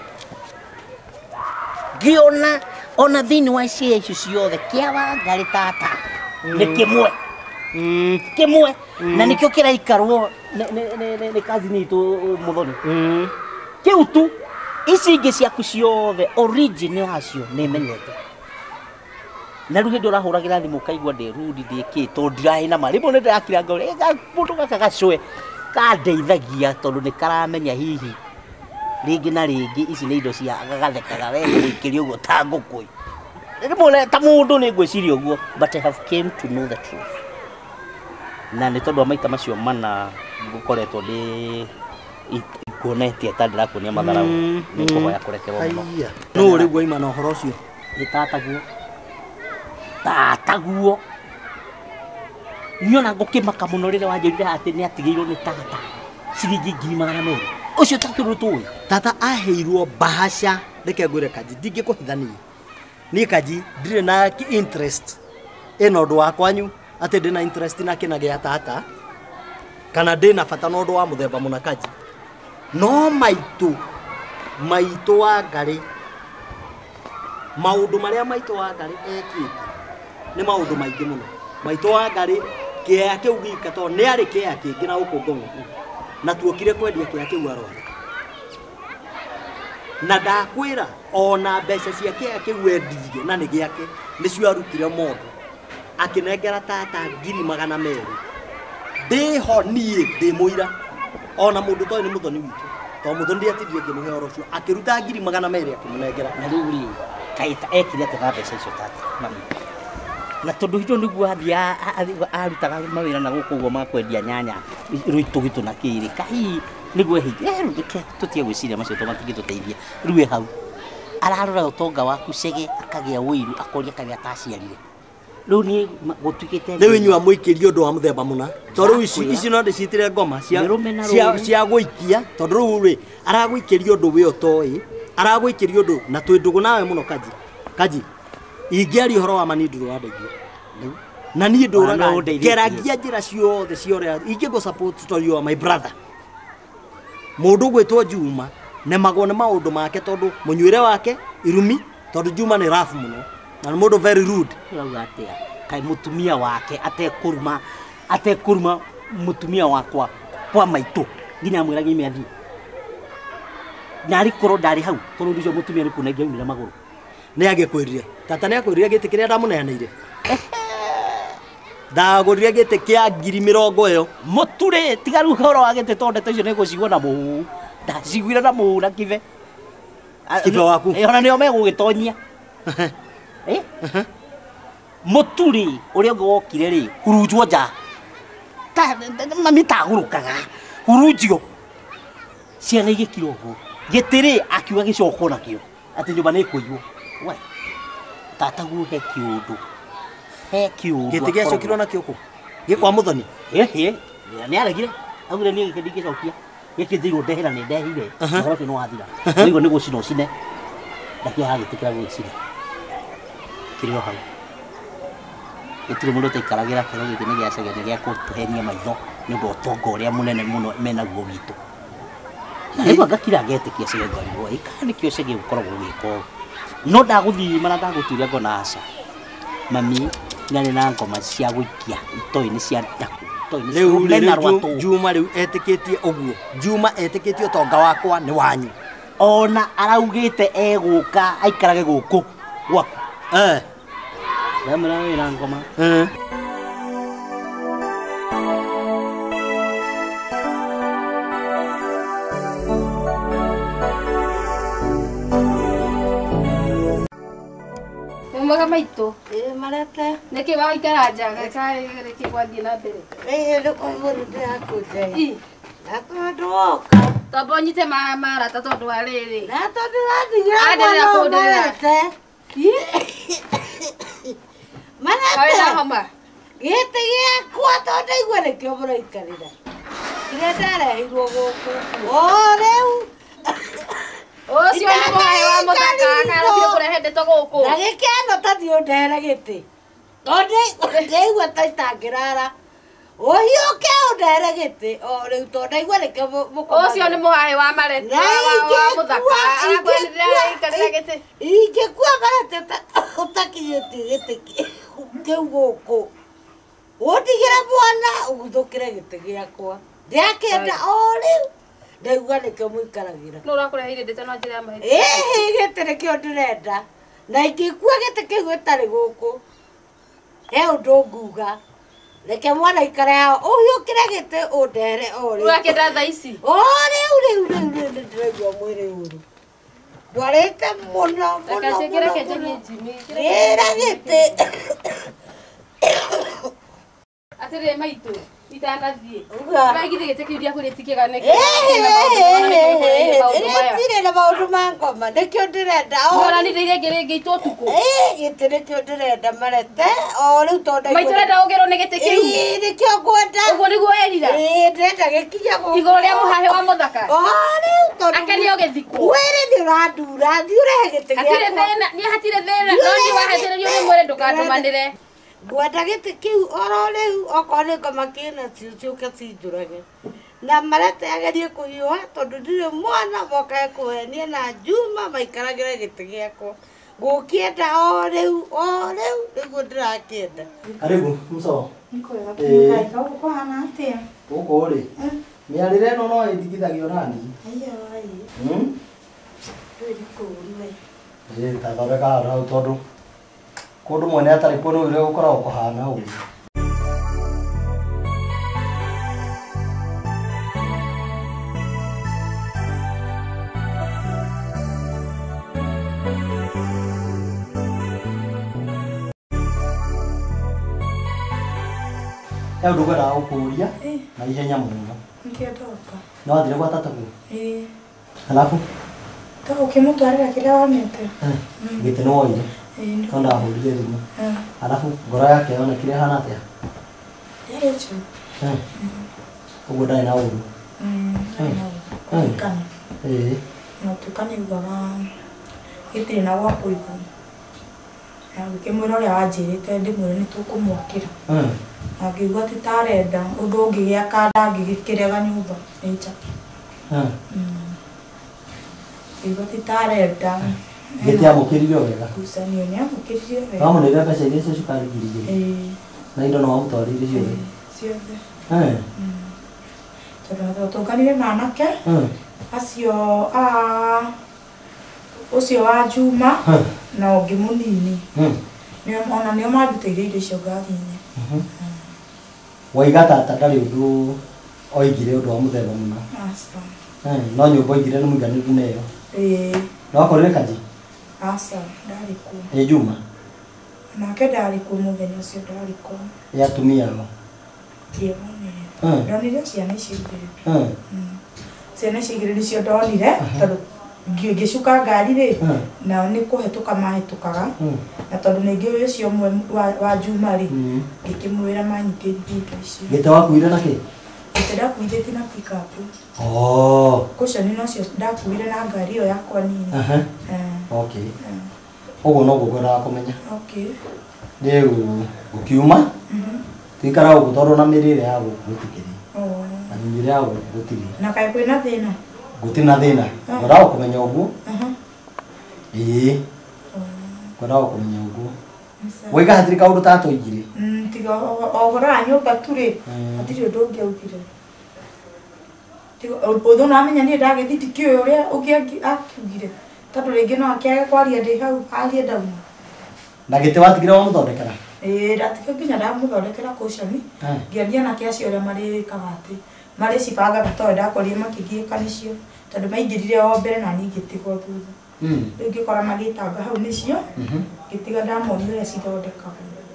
Speaker 8: ngĩona ona thĩinĩ wa icio icio ciothe kĩa Wangari tata nĩ kĩmwe na nĩkĩo kĩraikarwo nĩ kazini itũ Muthoni kĩu tu ici ingĩ ciaku ciothe origin yacio nĩ menyete na rĩu hĩndĩ ũrahũragĩra thimũ kaigua ndĩ rude ndĩkĩ tondũ ndirarĩ na marĩmũ nĩ ndĩrakira ngore mũndũ gaka gacwe kandeithagia tondũ nĩ karamenya hihi rĩngĩ na rĩngĩ ici nĩ indo cia gagathekaga we gũikĩria ũguo ta ngũkũ rĩmwe ta mũndũ nĩ ngwĩciria ũguo but I have came to know the truth na nĩ tondũ maita macio mana ngũkoretwo ndĩ kuonete ta ndĩrakuonia matharaũ nĩ kũhoya kũrekerwo mũno
Speaker 2: no ũrĩ guo ima na ũhoro ũcio
Speaker 8: nĩ tataguo niona ngũkĩmaka mũno rĩrĩa wanjĩrire atĩ nĩ atigĩirwo nĩ tata ciringi 200,000 ũcio takĩrwo tũĩ
Speaker 2: tata aheirwo bahasha reke ngwĩre Kanji ndingĩkũhithania niĩ Kanji ndirĩ na interest ĩno ũndũ wa kwanyu atĩ ndĩ na interest na kĩna gĩa tata kana ndĩ na bata na ũndũ wa mũthemba mũna Kanji no maitũ Wangari maũndũ marĩa maitũ Wangari ekĩte nĩ maũndũ maingĩ mũno maitũ Wangari kĩaya kĩu gika to nĩ arĩ kĩaya kĩngĩ na ũkũngũ na tuokire kwendia kĩaya kĩu arwara na ndakwĩra ona mbeca cia kĩaya kĩu endirie na nĩ gĩake nĩcio arutire mũndũ akĩnengera tata 200,000 ndĩho niĩ ndĩ mũira ona mũndũ toĩ nĩ Muthoni witũ to Muthoni ndiatirie ngĩmũhe ũhoro ũcio akĩruta 200,000 akĩmũnengera
Speaker 8: na rĩu rĩ kaita ekire atĩ na mbeca icio tata mami na tondũ hiyo nĩguo athia arutaga mawĩra na gũkũ ũguo makwendia nyanya rũitũ gitũ na kĩrĩ kahi nĩguo reke tũtige gwĩciria macio tũmatingĩtũteithia rĩu hau ararora ũtonga waku cege akagĩa wĩiru akoria kagĩa taciarire rĩu niĩ gũtuĩkĩte
Speaker 2: rĩu inyuĩ mũikĩrie ũndũ wa mũthemba mũna tondũ ici no ndĩcitire ngoma cia gũikia tondũ rĩu rĩ aragũikĩria ũndũ wĩ ũtoĩ aragũikĩria ũndũ na twĩ ndũgũ nawe mũno Kanji ingĩaria ũhoro wa manindũrũ wa ndeithia na niĩ ndũraga geragia njĩra ciothe ciorĩa ingĩgo support story wa my brother mũndũ gwĩtwo Juma nemagwo nĩ maũndũ make tondũ mũnyuĩre wake irumi tondũ Juma nĩ rough mũno na nĩ mũndũ very rude
Speaker 8: rauga atĩa kai mũtumia wake atekuruma mũtumia wakwa kwa maitũ nginya mwĩrage ime athi na arikorwo ndarĩ hau tondũ ndicio mũtumia nĩ kuna ngĩaumire magũrũ
Speaker 2: nĩ agĩkwĩrire tata nĩ akwĩrire gĩtĩ kĩrĩa ndamũneanĩire ndagũrire gĩtĩ kĩa 20,000 ĩyo
Speaker 8: mũturĩ tiga rĩu ũhoro wa gĩtĩ tondũ ndeto icio nĩ gũcigwo na mũhu ndaciguire na mũhu na kibe
Speaker 2: waku
Speaker 8: ona nĩo megũgĩtonyia mũturĩ ũrĩa ũngĩ wokire rĩ hurunjwo nja mami tagũrũkaga hurunjio ciana igĩkira ũguo gĩtĩ rĩ akiuga gĩcokwo nakĩo atĩ nyũmba nĩ kũiywo we tataguo he kĩũndũ
Speaker 2: gĩtĩ gĩacokirwo nakĩo kũ gĩkwa Muthoni
Speaker 8: nĩ aregire augire niĩ gĩkĩ ndingĩcokia gĩkĩ njĩirwo ndehera nĩ ndehire ũhoro ũcio nĩ wathira ũiguo nĩ gũcina ũcine ndakĩo hagĩtĩkĩra gũgĩcina kĩrĩ o hau gũtirĩ mũndũ ũtaikaragĩra kĩro gĩkĩ nĩ gĩacage nĩ gĩa kũtũhenia maitho nĩ ũndũ ũtonga ũrĩa mũnene mũno menaguo witũ na rĩu ngakira ngetĩkia cege ngarirwo ĩka nĩkĩo cege gũkoragwo gũgĩka no ndagũthii mana ndagũturia ngona aca mami nĩ na ngoma cia gũikia itoĩ nĩ cia ndaku
Speaker 2: rĩu Juma rĩu etĩkĩtie ũguo Juma etĩkĩtie ũtonga wakwa nĩ wanyu
Speaker 8: ona araugĩte egũka aikarage gũkũ gwaku Namra wĩra ngoma
Speaker 7: Mwega maitũ.
Speaker 4: Marete.
Speaker 7: Nĩkĩ waikara nja kaĩ rĩkĩ gwathiĩ na mbere?
Speaker 4: Ndũkũ igũrũ ndĩrakũnjai. Ndakodoka.
Speaker 7: Tombo nyite marata tondũ wa rĩrĩ.
Speaker 4: Na tondũ rathigira mwana Marete. Marete.
Speaker 7: Kaĩ na homa.
Speaker 4: Gĩtĩ gĩakwa tondũ ndaigua nĩkĩo mũraikarĩra. Kĩrĩa ndarehirwo gũkũ. Rĩu.
Speaker 7: Ũcio nĩ mũhae wa mũthaka akarũgire kũrehetwo gũkũ.
Speaker 4: Na gĩkeno tathiĩ ũndehere gĩtĩ. Tondũ ndaigua ta itangĩrara. Ũhiũke ũndehere gĩtĩ o rĩu tondũ ndaigua nĩkĩo mũkoma.
Speaker 7: Ũcio nĩ mũhae wa Marete wa mũthaka arakwendera ikarĩra gĩtĩ.
Speaker 4: Ingĩkua Marete ũtakinyĩtie gĩtĩ kĩu gũkũ. Ũndigĩre mwana ũguthũkĩre gĩtĩ gĩakwa. Ndĩakĩenda o rĩu. Ndaigua nĩkĩo mũikaragĩra.
Speaker 7: Nũ ũrakũreheire ndĩte na njĩra ya mahĩtia.
Speaker 4: Gĩtĩ nĩkĩo ndĩrenda. Na ingĩkua gĩtĩ kĩu gĩtarĩ gũkũ. He ũndũ nguga. Reke mwana ikare hao. Ũhiũkĩre gĩtĩ ũndehere o rĩu.
Speaker 7: Ũrakĩenda thaa ici?
Speaker 4: Rĩu ndĩraigua mwĩrĩ ũru. Ndwarĩte mũno.
Speaker 7: Reke njĩkĩre kĩnjĩrie Jimmy.
Speaker 4: Gĩra gĩtĩ.
Speaker 7: Atĩrĩ maitũ. Itanathiĩ.
Speaker 4: Uga.
Speaker 7: Ũragithĩ gĩtĩ kĩu ndiakwĩrĩti kĩega nĩkĩ?
Speaker 4: Gĩtirĩ na maũndũ ma ngoma. Nĩkĩo ndĩrenda.
Speaker 7: Ũranithĩire ngĩrĩngĩ itũ ũtukũ.
Speaker 4: Gĩtĩ nĩkĩo ndĩrenda Marete. O rĩu tondũ
Speaker 7: maitũ ũrenda ũgerwo nĩ gĩtĩ kĩu.
Speaker 4: Nĩkĩo ngwenda.
Speaker 7: Ũguo nĩguo werira?
Speaker 4: Ndĩrenda gĩkinya gũkũ.
Speaker 7: Igũrũ rĩa mũhahe wa mũthaka.
Speaker 4: Rĩu tondũ
Speaker 7: akenio gĩthiko.
Speaker 4: Wĩrĩ nĩ ũrandura. Thiĩ ũrehe gĩtĩ gĩakwa.
Speaker 7: Hatirĩ thĩna. Niĩ hatirĩ thĩna. No niĩ wahethererio nĩ mwĩrĩ ndũkandũmanĩre.
Speaker 4: Ngwenda gĩtĩ kĩu oro rĩu okorwo nĩ ngoma kĩna ciũke cinjũrage. Na Marete agerie kũhiũha tondũ ndirĩ mwana mokae kũhenia na Juma maikaragĩre gĩtĩ gĩakwa. Ngũkĩenda o rĩu nĩguo ndĩrakĩenda.
Speaker 5: Karibu mso.
Speaker 6: Nĩkwega kũmũkaika gũkũ hana atĩa?
Speaker 5: Gũkũ rĩ. Mĩarĩre ĩno no ĩndigithagio nani.
Speaker 6: Ndũrĩ kũũri we.
Speaker 5: Ta thondeka hau tondũ kũndũ mwene atarĩ kuo nĩ ũrĩa gũkoragwo kũhana ũguo. He ũndũ ngwendaga gũkũũria na ihenya mũno.
Speaker 6: Nĩkĩendoka.
Speaker 5: No wathire gwa tata kũ? Alafu?
Speaker 6: Ta ũkĩmũtwarĩra kĩrĩa wonete.
Speaker 5: Gĩtĩ nĩ woire? No ndahũrire thimũ. Alafu ngoro yake yonekire hana atĩa?
Speaker 6: Yarĩ njũru.
Speaker 5: Ũguo ndarĩ na ũru?
Speaker 6: Kũringana. Na ũtuĩka nĩugaga gĩtirĩ na gwa kũigwo. Na ngĩkĩmwĩra ũrĩa wanjĩrĩte ndĩmwĩre nĩtũkũmwakĩra. Na ngĩigua ti ta arenda ũndũ ũngĩgĩaka ndangĩgĩkĩrega nyũmba nĩ njake. Ngĩigua ti ta arenda.
Speaker 5: Gĩtĩ amũkĩrire wega?
Speaker 6: Ngucanio nĩamũkĩrire wega.
Speaker 5: Wamũneire mbeca iria cia cukari ngiri igĩrĩ? Na indo no wamũtwarĩire ciothe?
Speaker 6: Ciothe. Tondũ tũnganire na anake acio ũcio wa Juma na ũngĩ mũnini. Ona nĩo mandutĩire indo icio ngari-inĩ.
Speaker 5: Waiga tata ndarĩ ũndũ oigire ũndũ wa mũthemba mũna?
Speaker 6: Aca.
Speaker 5: No nyũmba oigire nĩ mũiganĩru neyo? No akorire Kanji?
Speaker 6: Aca, ndarĩ kuo.
Speaker 5: Juma?
Speaker 6: Nake ndarĩ kuo mũthenya ũcio ndarĩ kuo.
Speaker 5: Atumia ao?
Speaker 6: Ndiamonire. Ndonire ciana icio igĩrĩ. Ciana icio igĩrĩ nĩcio ndonire tondũ ngĩcuka ngari rĩ nao nĩ kũhetũka mahĩtũkaga na tondũ nĩngĩ ũcio ũmwe wa Juma rĩ ngĩkĩmwĩra manyitĩrithie indo icio.
Speaker 5: Gĩtĩ wakuire na kĩ?
Speaker 6: Gĩtĩ ndakuithĩtie na pick-up. Cushion nocio ndakuire na ngari ĩyo yakwa nini.
Speaker 5: Ũguo noguo ngwendaga kũmenya. Rĩu ũkiuma tuikara ũguo tondũ na mĩrĩre ya gũkũ gũtikĩrĩ. Na mĩrĩre ya gũkũ gũtirĩ.
Speaker 6: Na kaĩ kwĩna thĩna?
Speaker 5: Gũtirĩ na thĩna. Ngwendaga kũmenya ũguo. Ngwendaga kũmenya ũguo. Waiga hatirĩ kaũndũ tatũigire?
Speaker 6: Tiga ũhoro wa nyũmba tu rĩ hatirĩ ũndũ ũngĩ augire. Ũthũ namenya niĩ ndagĩthiĩ ndikĩũĩ ũrĩa ũngĩ akiugire tondũ rĩngĩ no akĩage kwaria ndĩ hau arie ndauma.
Speaker 5: Na gĩtĩ watigire wamũthondekera?
Speaker 6: Ndatigire nginya ndamũthondekera cushion ngĩaria nake acio ũrĩa marĩkaga atĩ marĩcibangaga tondũ ndakorire makĩgiĩka nĩcio tondũ maingĩrire o mbere na niĩ ngĩtigwo thutha. ngikora magitanga hau nicio ngitiga ndamonire ũrĩa cithondekagwo.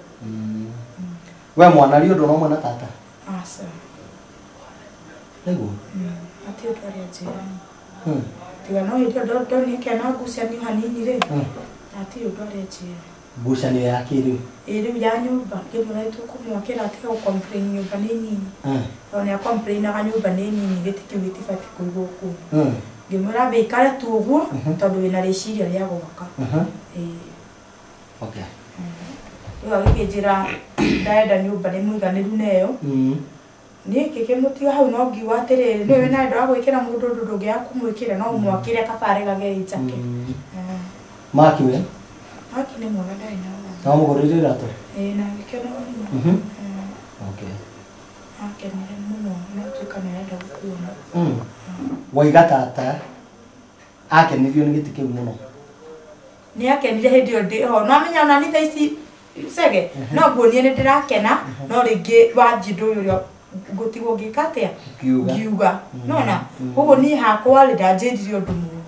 Speaker 2: We mwana rio ndo no mwana tata
Speaker 6: Asa.
Speaker 2: nĩguo
Speaker 6: Ati ũndũ arĩa njĩra tiga no hĩndĩ ĩyo ndonire kĩana ngucanio hanini rĩ ati ũndũ arĩa njĩra
Speaker 2: ngucanio ya kĩrĩu
Speaker 6: rĩu ya nyũmba ngĩmũra tũkũmwakĩra atiga gũcomplain nyũmba nĩ nini tondũ nĩacomplainaga nyũmba nĩ nini gĩtĩ kĩu gĩtibatiĩ kũigwo kũu ngĩmwĩra ambe ikare tu ũguo tondũ wĩna rĩciria rĩa gwaka.
Speaker 2: Okay.
Speaker 6: Rĩu agĩkĩnjĩra ndenda nyũmba nĩ mũiganĩru neyo niĩ ngĩkĩmũtiga hau no ngiuga atĩrĩrĩ nĩwe wĩna wendo wa gwĩkĩra mũndũ ũndũ ndũngĩaga kũmwĩkĩra no ũmwakĩre kabarĩ gagee njake.
Speaker 2: Maki we
Speaker 6: Maki nĩ mwega ndarĩ na
Speaker 2: no mũgũrĩre iratũ
Speaker 6: na ngĩkĩona mũno.
Speaker 2: Okay.
Speaker 6: Akenire mũno na tuĩka nĩarenda gũkuona.
Speaker 2: Waiga tata akenirio nĩ gĩtĩ kĩu mũno.
Speaker 6: Nĩ akenire hĩndĩ ĩyo ndĩ ho no amenya ona nĩ thaa ici Sege no nguonie nĩ ndĩrakena no rĩngĩ wanji ndũĩ ũrĩa ngũtigwo ngĩka atĩa ngiuga nona koguo niĩ hakwa rĩ ndanjĩrire ũndũ mũru.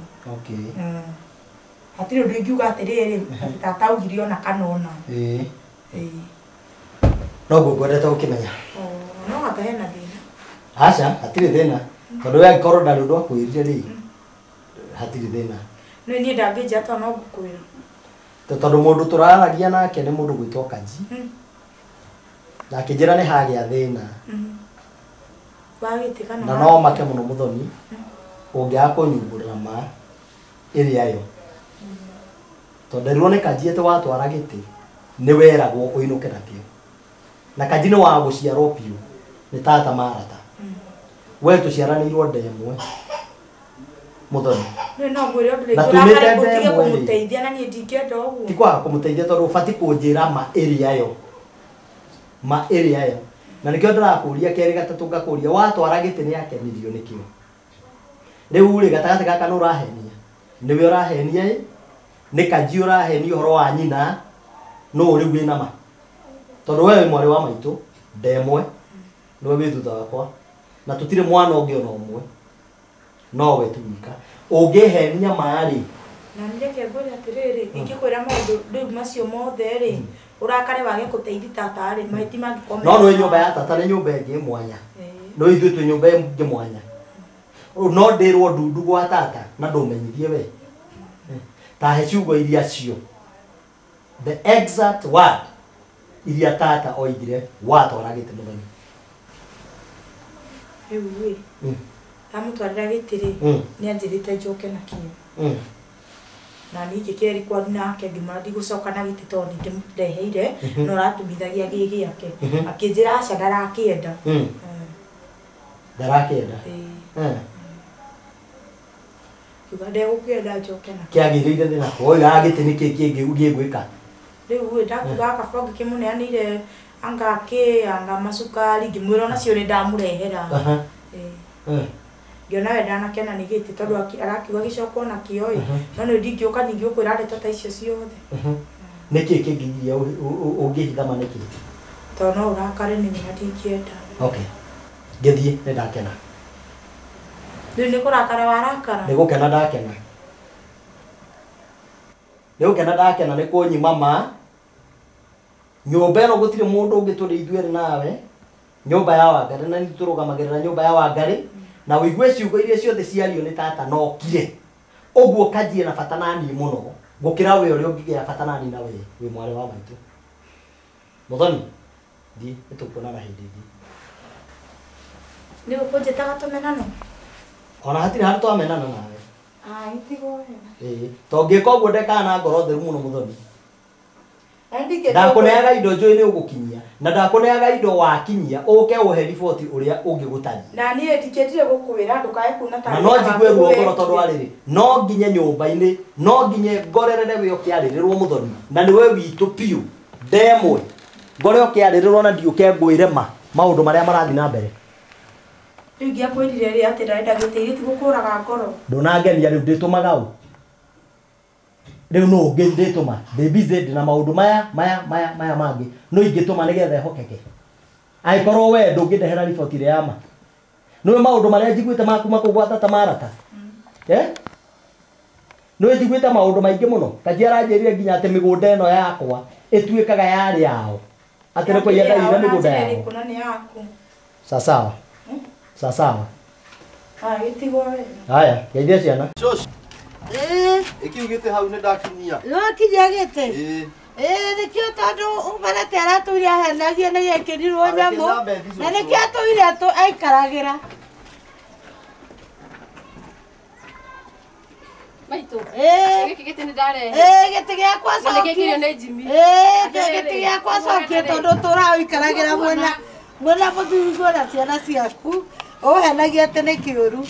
Speaker 6: Hatirĩ ũndũ ingiuga atĩrĩrĩ tata augire ona kana ona.
Speaker 2: Noguo ngwendete gũkĩmenya.
Speaker 6: No anga hena thĩna.
Speaker 2: Aca hatirĩ thĩna tondũ we angĩkorwo ndarĩ ũndũ akwĩrire rĩ hatirĩ thĩna.
Speaker 6: No niĩ ndangĩnjĩra tondũ no ngũkwĩra.
Speaker 2: Tondũ mũndũ tũraragia nake nĩ mũndũ gwĩtwo Kanji. Na akĩnjĩra nĩ hagĩa thĩna. Na no make mũno Mũthoni ũngĩaga kũnyumbũrĩra ma ĩrĩa yo. Tondũ nderirwo nĩ Kanji atĩ watwara gĩtĩ nĩ weragwo ũinũke nakĩo. Na Kanji nĩ wa gũciarwo biũ nĩ tata Marata. We tũciaranĩirwo ndemwe Mũthoni.
Speaker 6: No ngwĩre ũndũ rĩngĩ ũrakare gũtige kũmũteithia na niĩ ndingĩenda ũguo.
Speaker 2: Ti kwaga kũmũteithia tondũ ũbatiĩ kũnjĩra ma ĩrĩa yo. Ma ĩrĩa yo. Na nĩkĩo ndĩrakũria kerĩ gatatũ ngakũria watwara gĩtĩ nĩ akenirio nĩkĩo. Rĩu rĩ gatagatĩ gaka nĩ ũrahenia. Nĩwe ũrahenia nĩ Kanji ũrahenia ũhoro wa nyina no rĩu wĩna ma. Tondũ wewe mwarĩ wa maitũ ndemwe nĩwe wĩ thutha wakwa na tũtirĩ mwana ũngĩ ona ũmwe no we tu wika ũngĩhenia marĩ.
Speaker 6: Na nĩreke ngwĩre atĩrĩrĩ ingĩkwĩra maũndũ rĩu macio mothe rĩ ũrakare wage gũteithia tata rĩ mahĩti mangĩkomera.
Speaker 2: No nĩ nyũmba ya tata nĩ nyũmba ĩngĩ mwanya. No ithuĩ twĩ nyũmba ĩngĩ mwanya. No ndĩrwo ndundu gwa tata na ndũmenyithie we. Ta he ciugo iria cio. The exact word iria tata oigire watwara gĩtĩ Mũthoni.
Speaker 6: Rĩu rĩ amũtwarĩra gĩtĩ rĩ nĩ anjĩrĩte njoke na kĩo. Na niĩ ngĩkĩrĩ kwani nake ngĩmwĩra ndigũcoka na gĩtĩ tondũ nĩndĩmũreheire no ratumithagia gĩ gĩake. Akĩnjĩra aca ndarakĩenda.
Speaker 2: Ndarakĩenda.
Speaker 6: Kiuga ndegũkĩenda njoke na
Speaker 2: kĩagĩrĩire thĩna oiga gĩtĩ nĩ kĩĩ kĩngĩ gĩgwĩka.
Speaker 6: Rĩu rĩ ndakuga kaba ngĩkĩmũneanĩire anga macukari ngĩmwĩra nacio nĩ ndamũrehera. Ngĩona we ndanakena nĩ gĩtĩ tondũ arakiuga gĩcokwo nakĩo no nĩ ndingĩũka ningĩ ũkwĩra ndeto ta icio ciothe.
Speaker 2: Nĩkĩ kĩngĩgiria ũngĩhitha ma nĩkĩ?
Speaker 6: Tondũ no ũrakare nĩ wĩra ndingĩenda.
Speaker 2: Okay. Ngĩthiĩ nĩ ndakena.
Speaker 6: Rĩu nĩ kũrakara warakara?
Speaker 2: Nĩ gũkena ndakena. Nĩ gũkena ndakena nĩ kũnyima ma nyũmba ĩno gũtirĩ mũndũ ũngĩ tũrĩ ithuĩ nawe nyũmba ya Wangari na nĩ tũrũgamagĩrĩra nyũmba ya Wangari na ũigue ciugo iria ciothe ciario nĩ tata no kire ũguo Kanji na bata nani mũno gũkĩra we ũrĩa ũngĩgĩa bata nani na we wĩ mwarĩ wa maitũ. Mũthoni thiĩ nĩtũkuonana hĩndĩ ĩngĩ.
Speaker 6: Nĩ ũkũnjĩtaga tũmenano?
Speaker 2: Ona hatirĩ handũ twamenana nawe.
Speaker 6: Itigo wega.
Speaker 2: To ngĩka ũguo ndekaga na ngoro theru mũno Mũthoni. Ndakũneaga indo njũĩ nĩ ũgũkinyia na ndakũneaga indo wakinyia ũke ũhe riboti ũrĩa ũngĩgũtari. Na
Speaker 6: niĩ ndikĩtire gũkwĩra ndũkae kuna ta.
Speaker 2: Na no njigwe ruo ngoro tondũ arĩrĩ no nginye nyũmba-inĩ no nginye ngorerere we ũkĩarĩrĩrwo Mũthoni na nĩ we witũ piũ ndemwe ngore ũkĩarĩrĩrwo na ndiũke ngwĩre maũndũ marĩa marathiĩ na mbere.
Speaker 6: Rĩu ngĩakwĩrire rĩ atĩ ndarenda gĩtĩri ti gũkũraga ngoro.
Speaker 2: Ndũnangenia rĩu ndĩtũmaga ũ. Rĩu no ngĩndĩtũma ndĩ busy ndĩna maũndũ maya mangĩ no ingĩtũma nĩgetha ehokeke. Angĩkorwo we ndũngĩndehera riboti ĩrĩa ya ma. Nĩwe maũndũ marĩa njiguĩte maku makũgwata ta Marata.
Speaker 5: no njiguite maundu maingi muno kajiara njerire nginya ati migunda eno yakwa ituikaga yari yao ati niko yenda ira migunda yao
Speaker 6: kuna ni yaku
Speaker 5: sawa sawa
Speaker 6: gitigo we
Speaker 5: haya geithia ciana
Speaker 9: ikiugite hau ni ndakinyia
Speaker 4: no kijagete nikio tondu umarate aratwire ahenagia na gekirirwo nyamu na nikio atwire aikaragira
Speaker 7: Maito. Giki giti ni ndare.
Speaker 4: Giti giakwa cokia.
Speaker 7: Giki ni Jimmy.
Speaker 4: Giti giakwa cokia tondu turaikaragira mwena muthugo na ciana ciaku. Uhenagia ati ni kiuru.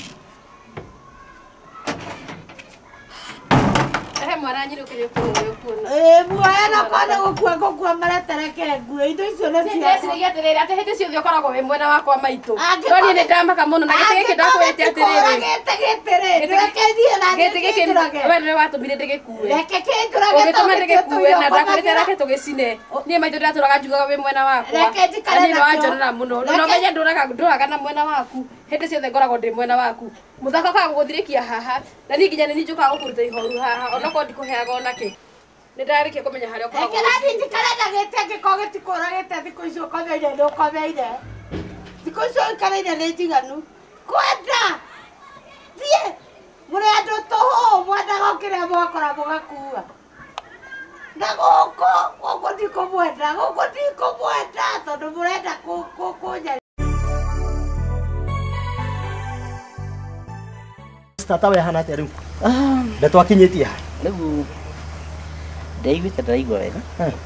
Speaker 7: Mwana nyiri ukiri kuona.
Speaker 4: Mwana kwana gukua maratereke ngui indo icio na cia.
Speaker 7: Ndeciria atiriri ati hindi ciothe ukoragwo wi mwena wakwa Maito. Toni ni ndamaka muno na giti giki ndakwete atiriri. Giti giki we ni watumire ndigikue.
Speaker 4: Reke kindurage.
Speaker 7: Ugituma ndigikue na ndakwete reke tugicine. Nie Maito ndaturaga njugaga wi mwena wakwa.
Speaker 4: Reke njikare
Speaker 7: na wanjorera muno. No menya nduraga na mwena waku. Hindi ciothe ngoragwo ndi mwena waku. Muthako ka guthirikia haha na ni nginya ni njuka gukuruta ihoru haha onako ndikuheaga onake ni ndarikie kumenya haria ukoragwo
Speaker 4: ekera ni karenda gete gikoge tikuragete thiko icio komeire ndo komeire thiko icio ikareire ni njiganu kwenda thie muri andu toho mwenda gokire mwakora mugakua na goko ndikumwenda tondu murenda kunya
Speaker 5: tata we hana ate riu ndatwakinyitie
Speaker 8: riu ndaiguite ndaigua wega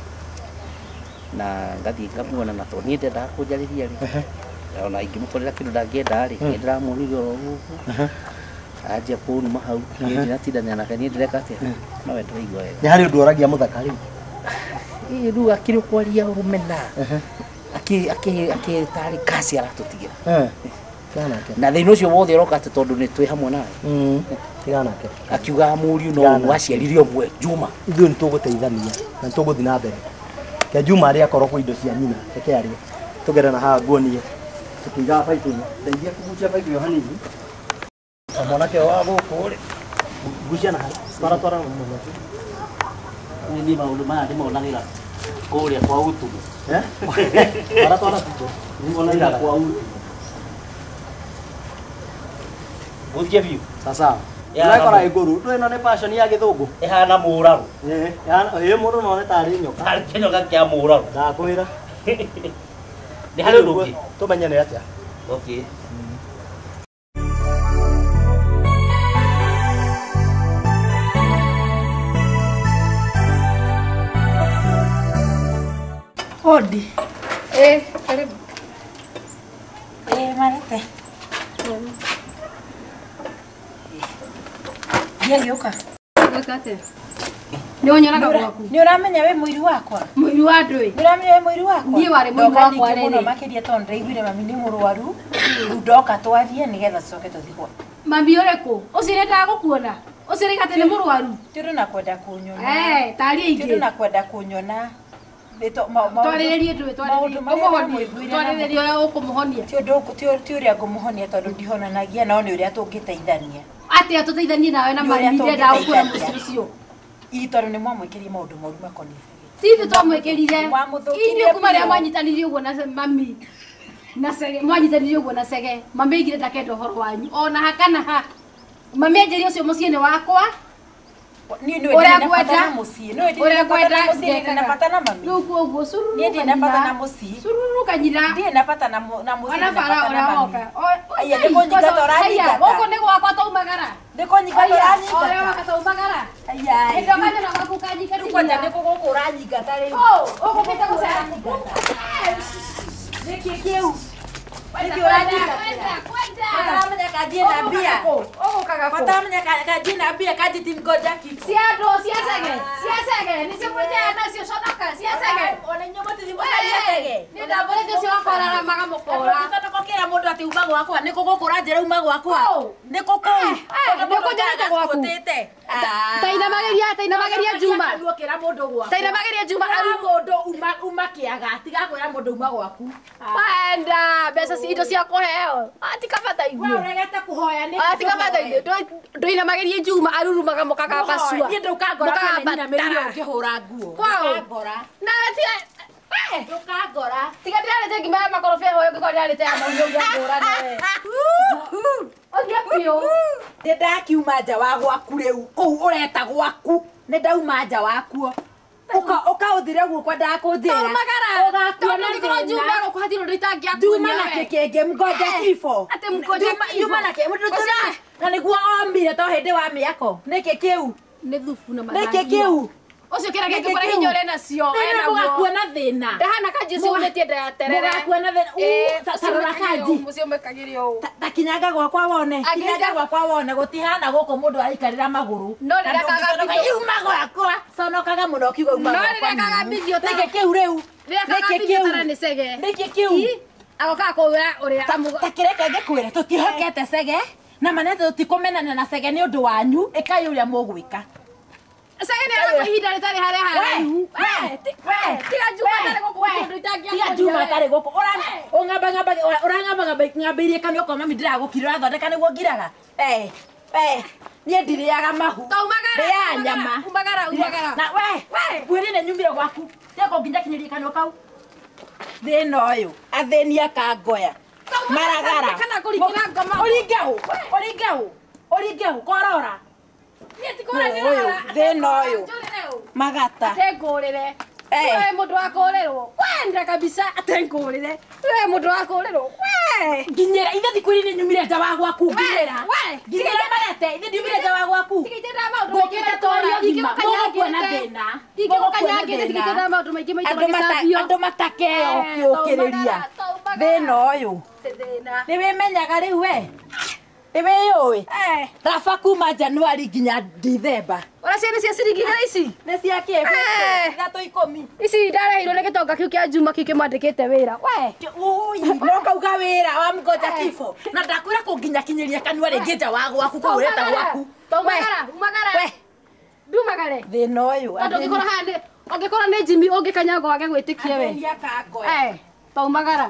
Speaker 8: na ngathii ngamuona na to nie ndenda kunjariria ri ona ingimutwarira kindu ndangienda ri ndiramuririo uguo ajia kunuma hau ndiratinda nake nie ndireka atia no we ndaigua wega
Speaker 5: ni hari undu oragia muthaka riu
Speaker 8: riu akiri kwaria rumena tari kasi aratutigira na thina ucio wothe uroka ati tondu ni twi hamwe nawe
Speaker 5: tiganake
Speaker 8: akiuga muriu no waciarire omwe Juma
Speaker 5: ithuĩ nĩtũgũteithania na nĩtũgũthiĩ na mbere ke Juma arĩa akorwo kwĩ indo cia nyina reke arĩa tũgere na haha nguonie tũkĩigaga baitũ-inĩ ndeithia kũgucia baitũ ĩyo hanini mwanake wa gũkũ rĩ gucia na twara
Speaker 8: ni maundu maya ndĩmonagĩra kũrĩa kwa Utugu
Speaker 5: twara tuto
Speaker 8: ndĩmonagĩra kwa Utugu Guthia biu
Speaker 5: sasa Urakora iguru twino ni passion ya githungu
Speaker 8: ihana muraru
Speaker 5: mundu no ne tari nyoka
Speaker 8: tari kinyoka kia muraru
Speaker 5: ndakwira
Speaker 8: ni hari nduki
Speaker 5: tumenye ni atia
Speaker 8: okay
Speaker 6: Odi
Speaker 7: karibu
Speaker 6: marete Yelioka.
Speaker 7: Gakate. Ni onyoraga gwaku.
Speaker 6: Ni uramenya we muiri wakwa?
Speaker 7: Muiri wa ndui.
Speaker 6: Ni uramenya we muiri wakwa?
Speaker 7: Ni wari muiri wakwa
Speaker 6: riri. Muno makiria tondu ndaiguire mami ni murwaru. Ndoka twarie nigetha coke tuthikwa.
Speaker 7: Mami ureku? Ucire ndagukuona. Ucire gate ni murwaru.
Speaker 6: Tiru na kwenda kunyona.
Speaker 7: Tari ingi.
Speaker 6: Tiru na kwenda kunyona.
Speaker 7: Twarirerie ndui twarirerie uria ukumuhonia.
Speaker 6: Ti uria ngumuhonia tondu ndihonanagia no ni uria tungiteithania.
Speaker 7: Ati atuteithanie nawe na mami ndenda ukura mucio ucio.
Speaker 6: Itoru ni mwamwikirie maundu moru makoni.
Speaker 7: Tithi twamwikirire. Ini kuma ria mwanyitanirie uguo na mami. Na sege mwanyitanirie uguo na sege. Mami igire ndakenda uhoro wanyu. Ona hakana ha. Mami anjeri ucio mucie ni wakwa.
Speaker 6: Ni napata mucie. No
Speaker 7: kwenda
Speaker 6: napata na mami.
Speaker 7: Riu kuoguo sururu.
Speaker 6: Ni napata na mucie.
Speaker 7: Sururu kanyira.
Speaker 6: Ndi napata na mucie.
Speaker 7: Ona bara ora oka.
Speaker 6: Aya ndiko nyika torani.
Speaker 7: Aya goko ni gwakwa taumagara.
Speaker 6: Ndiko nyika torani.
Speaker 7: Ora waka taumagara. Aya. Ndio kanya na gwaku kanyika
Speaker 6: tu. Kwanja ndiko goko ranyika tari.
Speaker 7: Oko keta gusara. Niki kiu.
Speaker 6: Niki ranyika. Kwenda kajie na bia.
Speaker 7: Oko kaga.
Speaker 6: Patamenya kajie na bia kaji tingoja kitu.
Speaker 7: Siasege. Nisipotea na sio shodoka. Siasege.
Speaker 6: Ona nyoma tilimbo siasege.
Speaker 7: Ni ndabole sio wakora maga mukora.
Speaker 6: kera mundu ati uma gwakwa niko gukura njira uma gwakwa niko ku
Speaker 7: niko njira gwaku taina mageria Juma
Speaker 6: nduo kera mundu gwakwa
Speaker 7: taina mageria Juma
Speaker 6: ari mundu uma kiaga tiga kwira mundu uma gwaku
Speaker 7: wenda mbeca ci indo cia kuheo atikabata igwe
Speaker 6: wa uregete kuhoya ni
Speaker 7: atikabata igwe ndoina mageria Juma arurumaga mukaga bacua
Speaker 6: ni ndukangora kana merio ngihura nguo ngora
Speaker 7: na tia
Speaker 6: ndukangora
Speaker 7: tiga ndirarete ngima makorobia hoyo ngiko ndirarete ya maunyo ngora nawe ogia pio
Speaker 6: ndakiuma nja wa gwaku riu kuu ureta gwaku ni ndauma nja wakuo uka uthire guo kwa ndakunjira
Speaker 7: ugakuona ngikoro Juma gukuhatiro nditangia
Speaker 6: Juma na kekenge mgoja kifo
Speaker 7: ate mgoja
Speaker 6: Juma na ke mundu na niguo omire to hindi wa miako niki kiu
Speaker 7: ni thufu na mathagi
Speaker 6: niki kiu
Speaker 7: ucio kira geke kore hinya ore nacio
Speaker 6: ena guakuona thina
Speaker 7: ndahana kanji unetie ndaterere
Speaker 6: guakuona thina sarora kanji
Speaker 7: mucio mekagirio
Speaker 6: takinyaga gwakwa wone kinyaga gwakwa wone gutihana guku mundu aikarira maguru
Speaker 7: no ndakaga
Speaker 6: yuma gwakwa sonokaga muno kiugo uma
Speaker 7: no ndakaga bidio
Speaker 6: niki kiu riu
Speaker 7: niki kiu tara ni sege
Speaker 6: niki kiu
Speaker 7: agoka kuwira uria
Speaker 6: takireka ngikwira tutihokete sege na manete tutikumenana na sege ni undu wanyu ikai uria mugwika
Speaker 7: sege ni ara ihinda ritari hare haraihu tiga Juma tare guku ndu itangia
Speaker 6: tiga Juma tare guku ngambeirie kanio koma mindira gukirira thondeka niguo ngiraga nie ndiriaga mahu ya nyama
Speaker 7: umagara
Speaker 6: na we ne nyumire gwaku teko nginya kinyirie kanio kau thina uyu athenia kangoya maragara
Speaker 7: kana kurikira ngoma
Speaker 6: oringehu korora
Speaker 7: nie tikora ni rara
Speaker 6: thina uyu magata
Speaker 7: tengurire we mundu wakurirwo wenda kabisa atengurire we mundu wakurirwo we
Speaker 6: nginyira ithe thikwiri ni nyumire nja wa gwaku nginyira nginyira marete ithe nyumire nja wa gwaku
Speaker 7: tikitenda maundu ngikira torio ngikira kanyangite ngikira kanyangite tikitenda maundu maingi maita magisabio
Speaker 6: andu matakeo kiukiriria thina uyu ni wimenyaga riu we iwe yoi rafa kuma Januari nginya December
Speaker 7: ora ciana cia ciringi igana ici
Speaker 6: ni cia kiefu gato 10
Speaker 7: ici ndarehirwo ni gitonga kiu kia Juma kiu kimwandikite wira we
Speaker 6: ui no kauga wira wa mgoja kifo na ndakwira kunginya kinyiria kanua ringi nja wa gwaku ko ureta gwaku
Speaker 7: umagara we ndumagare
Speaker 6: thina uyu
Speaker 7: andu ngikora handi ongikora ni Jimmy ungikanyanga wage gwitikie we taumagara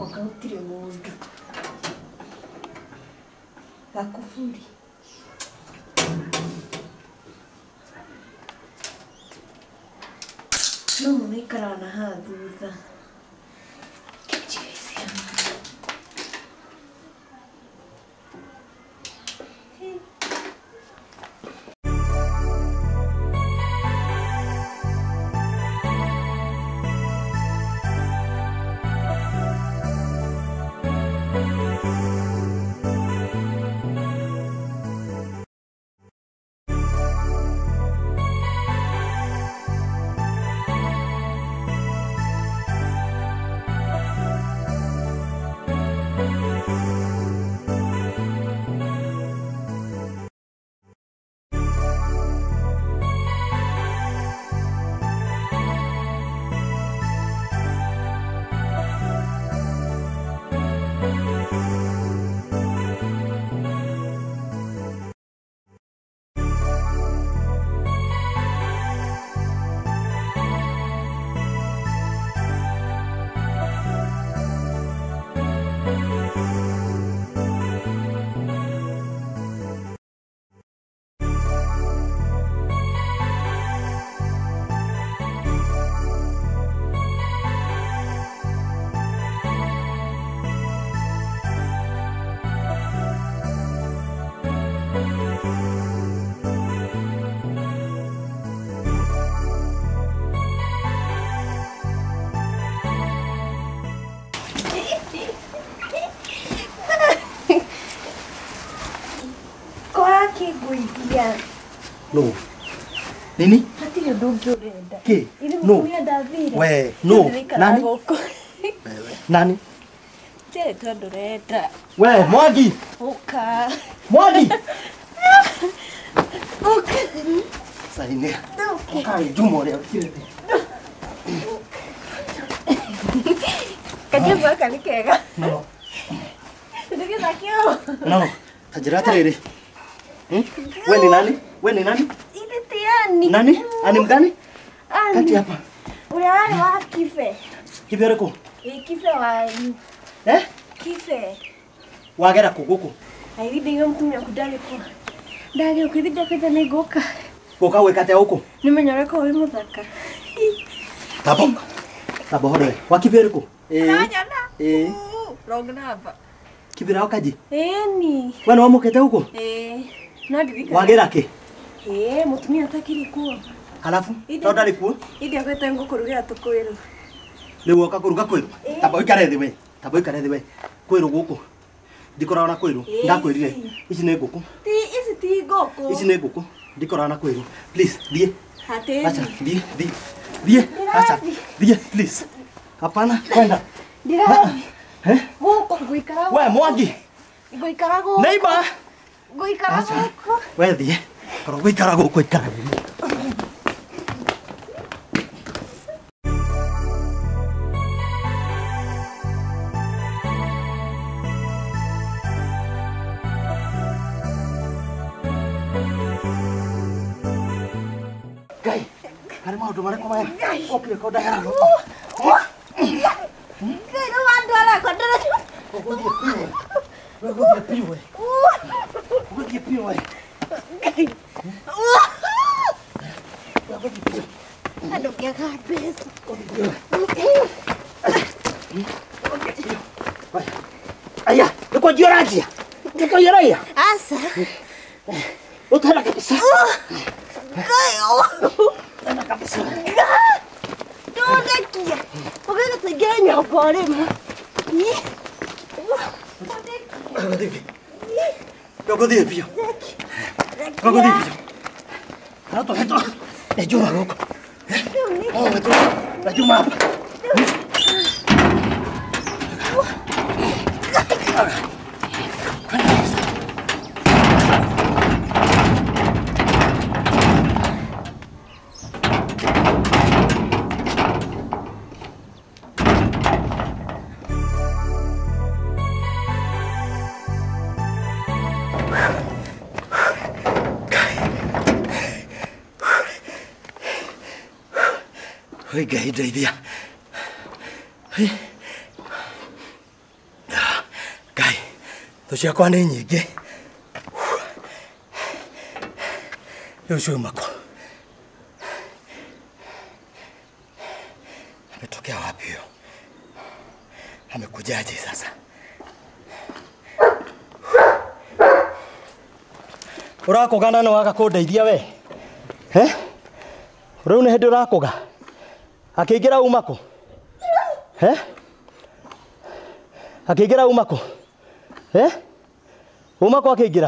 Speaker 3: gakwa gautirĩ mũndũ. Gakuburi. No mũnaikara na haha thutha.
Speaker 5: No. Nini?
Speaker 3: Hatirĩ ũndũ ũngĩ ũrenda.
Speaker 5: Kĩ?
Speaker 3: Ithe
Speaker 5: No.
Speaker 3: mũtumia ndathire.
Speaker 5: We, no. Nani? Nani?
Speaker 3: Tirĩ tondũ ũrenda.
Speaker 5: We, Mwangi!
Speaker 3: Ũka.
Speaker 5: Mwangi!
Speaker 3: Ũka.
Speaker 5: Saine. Ũka Juma ũrĩa ũkirĩte.
Speaker 3: Kajumba gaka nĩ kega.
Speaker 5: No.
Speaker 3: Ndĩgĩthakio.
Speaker 5: No. Ta njĩra atĩrĩrĩ. We ni nani? We ni nani?
Speaker 3: Ile tiani.
Speaker 5: Nani? Ani mgani?
Speaker 3: Ani.
Speaker 5: Kati hapa.
Speaker 3: Ule wale wa kife.
Speaker 5: Kife rĩkũ?
Speaker 3: Kife wa kife.
Speaker 5: Wagera kũ gũkũ?
Speaker 3: Airinde mtumia kudari kwa. Ndage ukithida kwenda nĩngũka.
Speaker 5: Gũka gwĩkate gũkũ?
Speaker 3: Nimenyoreka wĩ mũthaka.
Speaker 5: Tabo. Tabo hore. Wa kife rĩkũ?
Speaker 3: Nanyona. Wrong number.
Speaker 5: Kife rao kaji?
Speaker 3: Ni.
Speaker 5: We no mukete gũkũ?
Speaker 3: No ndirika.
Speaker 5: Wagera kĩ?
Speaker 3: Mũtumia atakiri kuo.
Speaker 5: Halafu? No ndarĩ kuo?
Speaker 3: Indi akwete ngũkũrugĩra tũkwĩrũ.
Speaker 5: Rĩu oka kũruga kwĩrũ? Tabo ikare thĩ we. Tabo ikare thĩ we. Kwĩrũ gũkũ. Ndikoragwo na kwĩrũ. Ndakwĩrire. Ici nĩ ngũkũ.
Speaker 3: Ici ti ngũkũ.
Speaker 5: Ici nĩ ngũkũ. Ndikoragwo na kwĩrũ. Please, thiĩ.
Speaker 3: Hatĩni.
Speaker 5: Acha, thiĩ. Thiĩ. Acha, thiĩ, please. Hapana, kwenda.
Speaker 3: Ndĩrathiĩ. Gũkũ ngũikara gũkũ.
Speaker 5: We, Mwangi.
Speaker 3: Ngũikara gũkũ.
Speaker 5: Neighbor.
Speaker 3: Ngũikara gũkũ.
Speaker 5: We thiĩ. Korwo gũikara gũkũ ikara. Ngai, harĩ maũndũ marĩkũ maya ũkire ko ndahera gũkũ?
Speaker 3: Ngai nĩ wandwara kondora.
Speaker 5: Ũgũthiĩ piũ we. Ũgũthiĩ piũ we.
Speaker 3: Ngai. Andũ kĩaga mbeca.
Speaker 5: Aya, nĩ kwanjia ũranjia? Nĩ kwanjia raia?
Speaker 3: Asa.
Speaker 5: Ũtara kabisa.
Speaker 3: Ngai.
Speaker 5: Ũtara kabisa.
Speaker 3: Ndũndekia. Ũgĩgũteithia nyũmba ũrĩmo.
Speaker 5: Ndũgũthiĩ piũ. Ndũgũthiĩ piũ. Heto. Juma gũkũ. Juma hapa. Ôi gầy đầy đi à.
Speaker 2: ciakwa nĩ nyingĩ. Rĩu ciumako. Ametokea wapi huyo? Amekujaje sasa? Urakogana no waga kundeithia we? Rĩu nĩ hĩndĩ ũrakoga? Akĩingĩra umako? Akĩingĩra umako? Umako akĩingĩra?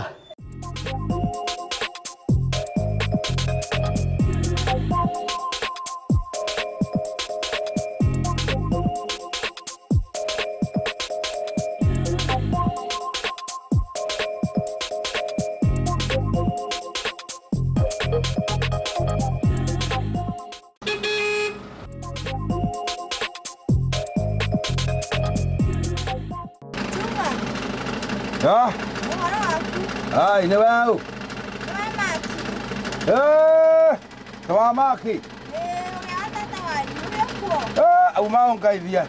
Speaker 9: Ai, não é o? Maki. O mau kaivia.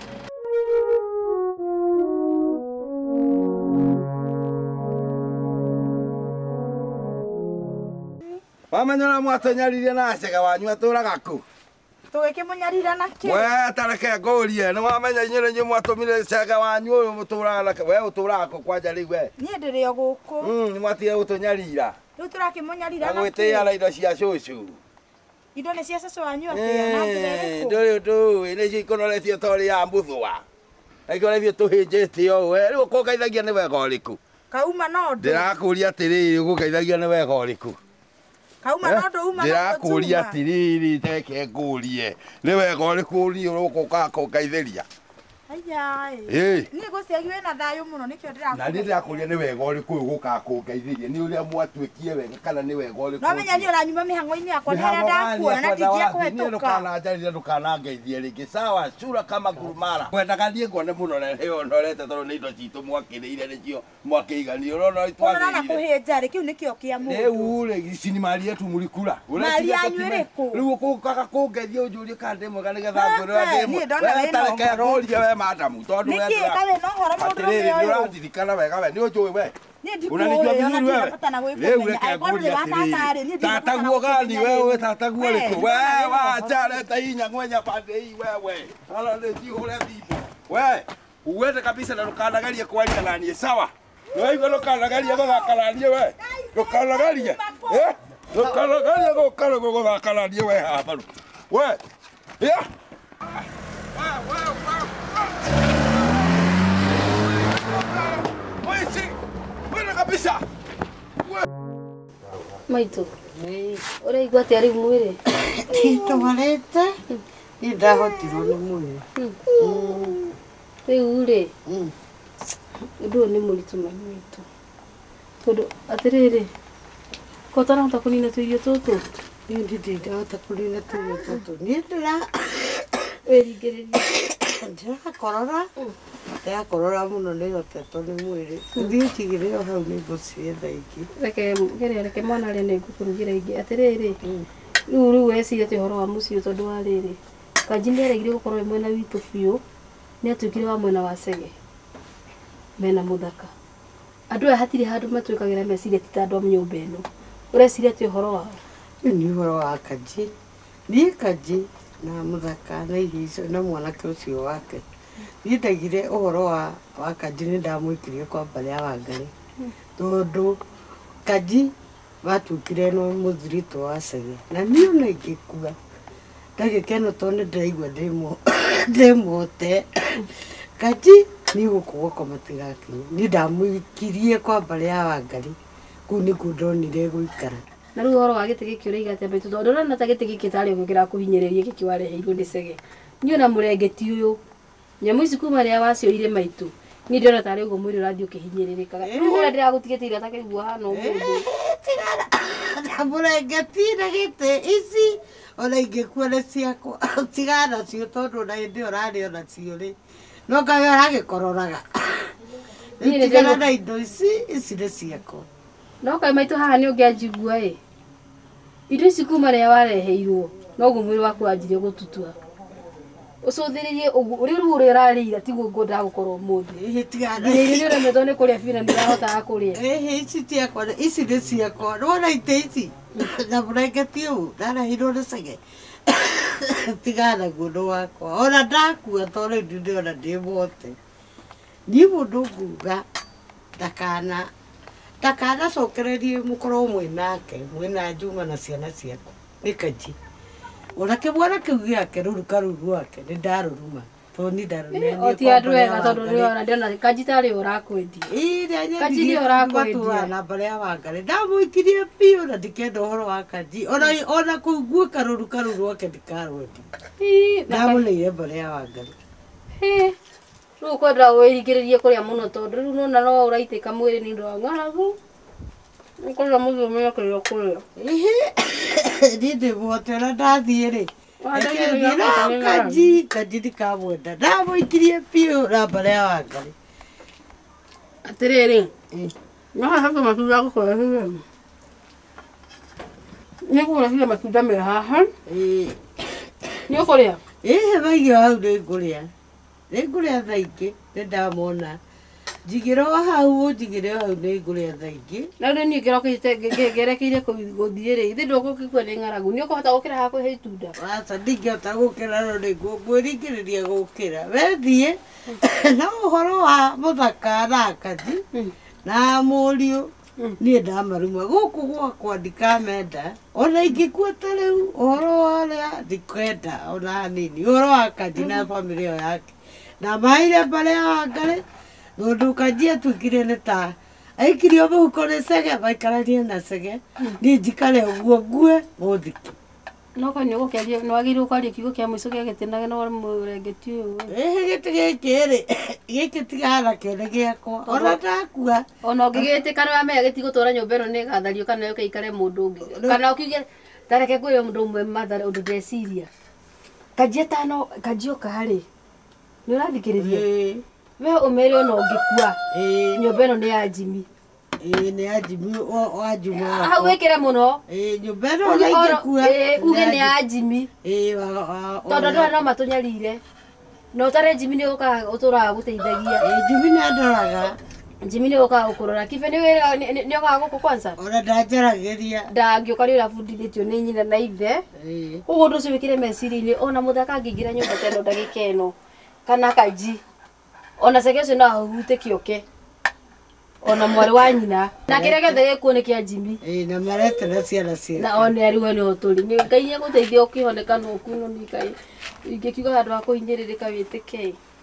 Speaker 9: Wamenya mwatonyarire na cega wanyu atũraga kũ?
Speaker 6: Tũgĩkĩmũnyarira nakĩ?
Speaker 9: We tareke ngũrie, nĩ wamenya inyuĩ nĩ mwatũmire cega wanyu ũyũ mũtũraga nake. We ũtũraga kũ kwanja rĩu we?
Speaker 6: Niĩ ndĩrĩ o gũkũ.
Speaker 9: Nĩ mwatige gũtũnyarira.
Speaker 6: Rĩu tũrakĩmũnyarira nakĩ?
Speaker 9: Agwĩtĩĩa na indo cia cũcũ.
Speaker 6: Indo nĩ cia cũcũ wanyu atĩa na njĩra ĩrĩkũ?
Speaker 9: Ndũrĩ ũndũ nĩcio ikonoretio ta ũrĩ ya mbũthũa. Na ikonoretio tũhĩnjĩte o we. Rĩu ũkũngeithagia nĩ wega ũrĩkũ?
Speaker 6: Kauma no ndũ.
Speaker 9: Ndĩrakũria atĩrĩrĩ ũkũngeithagia nĩ wega ũrĩkũ?
Speaker 6: Kauma no ndũ uma no ndũ.
Speaker 9: Ndĩrakũria atĩrĩrĩ teke ngũrie. Nĩ wega ũrĩkũ ũri ũroka kũngeithĩria?
Speaker 6: Ayai. Niĩ gũciagiwe na thayũ mũno nĩkĩo ndĩrakũria.
Speaker 9: Na ndĩrakũria nĩ wega ũrĩkũ ũgũka kũngeithĩria. Nĩ ũrĩa mwatuĩkire wega kana nĩ wega ũrĩkũ?
Speaker 6: No menya nĩ ũranyuma mĩhang'o-inĩ yakwa nĩ harĩa ndakuona na ndingĩa kũhetũka.
Speaker 9: Ndũkananjarire ndũkanangeithie rĩngĩ. Sawa, cura kama ngurumara. Kwendaga niĩ ngone mũno na heo norete tondũ nĩ indo citũ mwakĩrĩire nĩcio mwakĩigania. Ũrona
Speaker 6: twagĩrĩire. Ũrona kũhĩnja rĩ, kĩu nĩkĩo kĩa mũndũ.
Speaker 9: Rĩu rĩ ici nĩ mali yetu mulikula.
Speaker 6: Mali yanyu ĩrĩkũ?
Speaker 9: Rĩu ũkũkaga kũngeithia ũnjũrie kana ndĩ mwega nĩgetha ngwĩrĩra ndĩ mwega. We tareke ngũrie we madamu tondũ
Speaker 6: nĩkĩ kawe no horo mũndũ ũyũ.
Speaker 9: Ũraririkana wega we nĩ ũnjũĩ we.
Speaker 6: Unanijua vizuri wewe.
Speaker 9: Leo reke nguria atĩrĩrĩ. Tataguo gani wewe tataguo rĩkũ? We wacha leta hii nyang'wenya pande hii wewe. Hala nĩjihũre thimũ. We uwete kabisa na ndũkanagarie kwaria na niĩ sawa? Wewe ndũkanagarie gũthaka na niĩ we. Ndũkanagarie. Ndũkanagarie gũthaka na niĩ we haha baru. We. Kabisa.
Speaker 7: Maitu. Ũraigua atĩa rĩu mwĩrĩ?
Speaker 4: Tũmarĩte. Niĩ ndahotirwo nĩ mwĩrĩ.
Speaker 7: Rĩu rĩ. Ũndũ ũyũ nĩ mũritũ maitũ. Tondũ atĩrĩrĩ. Ko ũtarahota kũnina tũirio tũtũ?
Speaker 4: Niĩ ndingĩhota kũnina tũirio tũtũ. Niĩ
Speaker 7: wĩringĩrĩria.
Speaker 4: Ndĩrakorora. Ndĩrakorora mũno nĩhotetwo nĩ mwĩrĩ. Thiĩ ũtigĩre o hau nĩngũcietha ingĩ.
Speaker 7: Reke mwana arĩa nĩngũkũrugĩra ingĩ. Atĩrĩrĩ. Rĩu weciria atĩ ũhoro wa mũciĩ tondũ wa rĩrĩ. Kanji nĩaregire gũkorwo wĩ mwena witũ biũ. Nĩatuĩkire wa mwena wa Cege. Mena mũthaka. Andũ aya hatirĩ handũ matuĩkagĩra meciria ti ta andũ a nyũmba ĩno. Ũreciria atĩ ũhoro wao?
Speaker 4: Nĩ ũhoro wa Kanji. Niĩ Kanji na mũthaka na irio icio na mwanake ũcio wake. Niĩ ndaigire ũhoro wa Kanji nĩ ndamwĩkirie kwa mbarĩ ya Wangari. Tondũ Kanji watuĩkire no mũthirito wa Cege. Na niĩ ona ingĩkua ndagĩkeno tondũ nĩ ndĩraigua ndĩmote. Kanji nĩ gũkũgũka matigakinya. Niĩ ndamwĩkirie kwa mbarĩ ya Wangari. Kũu nĩkuo ndonire gũikara.
Speaker 7: Na rĩu ũhoro wa gĩtĩ gĩkĩ ũraiga atĩa Maitu? Tondũ ũrona ta gĩtĩ gĩkĩ tarĩ ũguo kĩrakũhinyĩrĩria gĩkĩ wareheirwo nĩ Cege. Niĩ ona mũrengeti ũyũ nyamũ ici kuma rĩrĩa wacioire Maitu. Niĩ ndĩrona tarĩ ũguo mwĩrĩ ũrathiĩ ũkĩhinyĩrĩrĩkaga. Rĩu ũrĩa ndĩragũtigĩte ira takĩrigwo hana ũguo.
Speaker 4: Mũrengeti na gĩtĩ ici ona ingĩkua nĩ ciakwa. Tigana nacio tondũ na hĩndĩ ĩyo ũrarĩ ona cio rĩ. No kawe aragĩkororaga. Tigana na indo ici nĩ ciakwa.
Speaker 7: No kaĩ Maitu haha nĩ ũngĩanjigua ĩ. Indo ici kuma rĩrĩa wareheirwo no ũguo mwĩrĩ waku wanjirie gũtutua. ucuthiririe ugu riu uri urarira tiguo ngoda gukorwo muthi
Speaker 4: tigana
Speaker 7: ni ure metone kuria bina ni rahota kuria
Speaker 4: ici tiakwa ici nĩ ciakwa wona ite ici na mũrengeti ũũ ndarahirwo nĩ cege tigana mũndũ wakwa ona ndakua tondũ rĩu ndĩrona ndĩ mote niĩ mũndũ nguga ndakanacokererie mũkorwo mwĩna Juma na ciana ciakwa nĩ Kanji onake mwana kĩu gĩake rũruka rũu rwake nĩ ndarũruma
Speaker 7: ti andũ wega tondũ nĩona ndĩona Kanji tarĩ ũrakwendia Kanji nĩ ũrakwendia
Speaker 4: na barĩa Wangari ndamũikirie biũ na ndikenda ũhoro wa Kanji ona kũu guoka rũruka rũu rwake ndikarwendia ndamũneire barĩa Wangari
Speaker 7: rĩu kwenda wĩringĩrĩrie kũrĩa mũno tondũ rĩu nona no ũraitĩka mwĩrĩ nĩ ũndũ wa ng'aragu nĩkũrĩa mũthĩ ũmenye kĩrĩa kũrĩa
Speaker 4: niĩ ndĩmuote ona ndathiĩ-rĩ Kanji ndikamwenda ndamũikirie biũ na barĩa Wangari
Speaker 7: atĩrĩrĩ no haha matunda gũkũrehire nĩngũrehire matunda me haha nĩ ũkũrĩa
Speaker 4: maigio hau nĩngũrĩa thaa ingĩ nĩndamona njigĩre o hau nĩngũrĩa thaa ingĩ
Speaker 7: na rĩu niĩ ngĩrokĩte ngerekeire gũthiĩ-rĩ ithĩ ndũgũkĩkua nĩ ng'aragu nĩ ũkũhota gũkĩra haha kwĩhe itunda
Speaker 4: aca ndingĩhota gũkĩra no nĩngwĩringĩrĩria gũkĩra wethiĩ na ũhoro wa mũthaka na Kanji na mũriũ niĩ ndamaruma gũkũ gwakwa ndikamenda ona ingĩkua ta rĩu ũhoro wa ũrĩa ndikwenda ona hanini ũhoro wa Kanji na bamĩrĩ ĩyo yake na maire barĩa Wangari tondũ Kanji atuĩkire nĩ ta aikirio mũhuko nĩ cege maikaranie na cege niĩ njikare ũguo ngue mũthiki
Speaker 7: no kwa nĩ ũgũkĩaria nĩ wagĩrĩirwo kwaria kiugo kĩa mũico gĩa gĩtĩnage na mũrengeti ũyũ
Speaker 4: gĩtĩ gĩkĩ-rĩ gĩkĩ tigana kĩo nĩ gĩakwa ona ndakua
Speaker 7: ona ũngĩgĩtĩka nĩ wamenya gĩtigũtwara nyũmba ĩno nĩ ĩgathario kana yũke ikare mũndũ ũngĩ kana ũkiuge tareke kwĩrwo mũndũ ũmwe mathare ũndũ ndeciria Kanji oka-rĩ nĩ ũrathikĩrĩria we ũmere ona ũngĩkua nyũmba ĩno nĩ ya Jimmy
Speaker 4: nĩ ya Jimmy wa Juma
Speaker 7: hau wĩkĩre mũno
Speaker 4: nyũmba ĩno ona ingĩkua
Speaker 7: uge nĩ ya Jimmy tondũ andũ aya no matũnyarire na ũtare Jimmy nĩ ũkaga ũtũraga gũteithagia
Speaker 4: Jimmy nĩ andoraga
Speaker 7: Jimmy nĩ ũkaga gũkũrora kibe nĩ ũkaga gũkũ kwanza
Speaker 4: ona ndanjaragĩria
Speaker 7: ndangĩũka rĩu ũrabundithĩtio nĩ nyina na ithe ũguo ũndũ ũcio wĩkĩre meciria-inĩ ona mũthaka angĩingĩra nyũmba ta ĩno ndagĩka ĩno kana Kanji ona cege ũcio no ahute kĩoke ona mwarĩ wa nyina na kĩrĩa gĩothe gĩkuo nĩ kĩa Jimmy
Speaker 4: na maretera ciana ciake
Speaker 7: na ona arigo nĩ ũtũri Ngai nĩegũteithia ũkĩhoneka no kuno nĩ Ngai ingĩkiuga handũ ha kũhinyĩrĩrĩka wĩtĩke